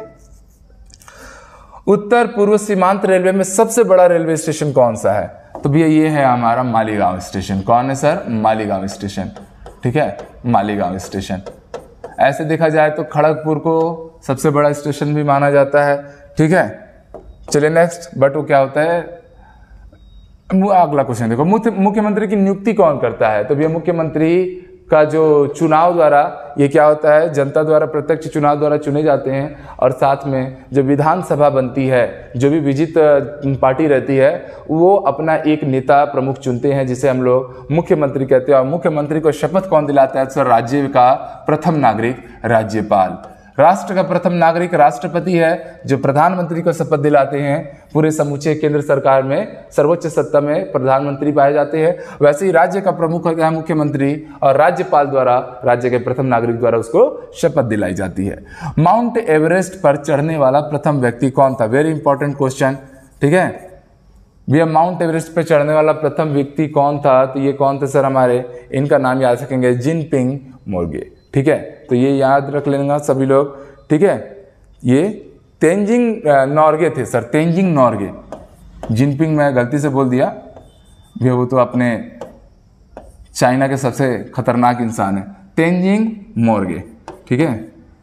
S1: उत्तर पूर्व सीमांत रेलवे में सबसे बड़ा रेलवे स्टेशन कौन सा है? तो भैया ये है हमारा मालीगांव स्टेशन। कौन है सर? मालीगांव स्टेशन। ठीक है, मालीगांव स्टेशन। ऐसे देखा जाए तो खड़गपुर को सबसे बड़ा स्टेशन भी माना जाता है। ठीक है, चलिए नेक्स्ट। बट वो क्या होता है? अगला क्वेश्चन देखो, मुख्यमंत्री की नियुक्ति कौन करता है? तो भैया मुख्यमंत्री का जो चुनाव द्वारा ये क्या होता है? जनता द्वारा प्रत्यक्ष चुनाव द्वारा चुने जाते हैं, और साथ में जो विधानसभा बनती है, जो भी विजित पार्टी रहती है, वो अपना एक नेता प्रमुख चुनते हैं जिसे हम लोग मुख्यमंत्री कहते हैं। और मुख्यमंत्री को शपथ कौन दिलाता है? सर राज्य का प्रथम नागरिक राज्यपाल। राष्ट्र का प्रथम नागरिक राष्ट्रपति है, जो प्रधानमंत्री को शपथ दिलाते हैं। पूरे समूचे केंद्र सरकार में सर्वोच्च सत्ता में प्रधानमंत्री पाए जाते हैं। वैसे ही राज्य का प्रमुख है मुख्यमंत्री, और राज्यपाल द्वारा, राज्य के प्रथम नागरिक द्वारा उसको शपथ दिलाई जाती है। माउंट एवरेस्ट पर चढ़ने वाला प्रथम व्यक्ति कौन था? Very important question. ठीक है, भैया माउंट एवरेस्ट पे चढ़ने वाला प्रथम व्यक्ति कौन था? तो ये कौन थे सर हमारे, इनका नाम याद रखेंगे, जिनपिंग मोर्गे। ठीक है, तो ये याद रख लेना सभी लोग। ठीक है, ये तेंजिंग नॉर्गे थे सर, तेंजिंग नॉर्गे। जिनपिंग मैं गलती से बोल दिया भैया, वो तो अपने चाइना के सबसे खतरनाक इंसान है, तेंजिंग मोर्गे। ठीक है,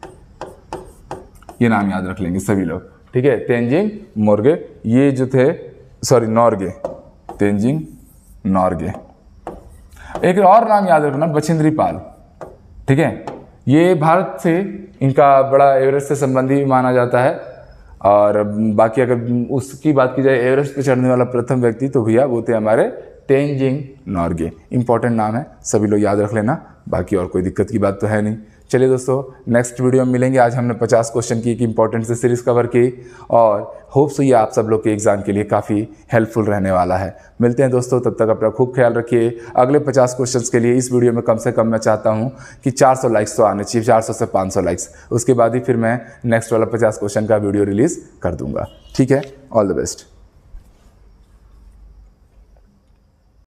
S1: ये नाम याद रख लेंगे सभी लोग। ठीक है, तेंजिंग मोर्गे, ये जो थे, सॉरी नॉर्गे, तेंजिंग नॉर्गे। एक और नाम याद रखना, बछेंद्री पाल। ठीक है, ये भारत से इनका बड़ा एवरेस्ट से संबंधी माना जाता है। और बाकी अगर उसकी बात की जाए एवरेस्ट पे चढ़ने वाला प्रथम व्यक्ति, तो भैया वो थे हमारे तेंजिंग नॉर्गे। इंपॉर्टेंट नाम है, सभी लोग याद रख लेना, बाकी और कोई दिक्कत की बात तो है नहीं। चलिए दोस्तों, नेक्स्ट वीडियो में मिलेंगे। आज हमने 50 क्वेश्चन की एक इंपॉर्टेंट से सीरीज कवर की और होप्स ये आप सब लोग के एग्जाम के लिए काफ़ी हेल्पफुल रहने वाला है। मिलते हैं दोस्तों, तब तक अपना खूब ख्याल रखिए। अगले 50 क्वेश्चंस के लिए इस वीडियो में कम से कम मैं चाहता हूं कि 400 लाइक्स तो आने चाहिए, 400 से 500 लाइक्स। उसके बाद ही फिर मैं नेक्स्ट वाला 50 क्वेश्चन का वीडियो रिलीज़ कर दूंगा। ठीक है, ऑल द बेस्ट।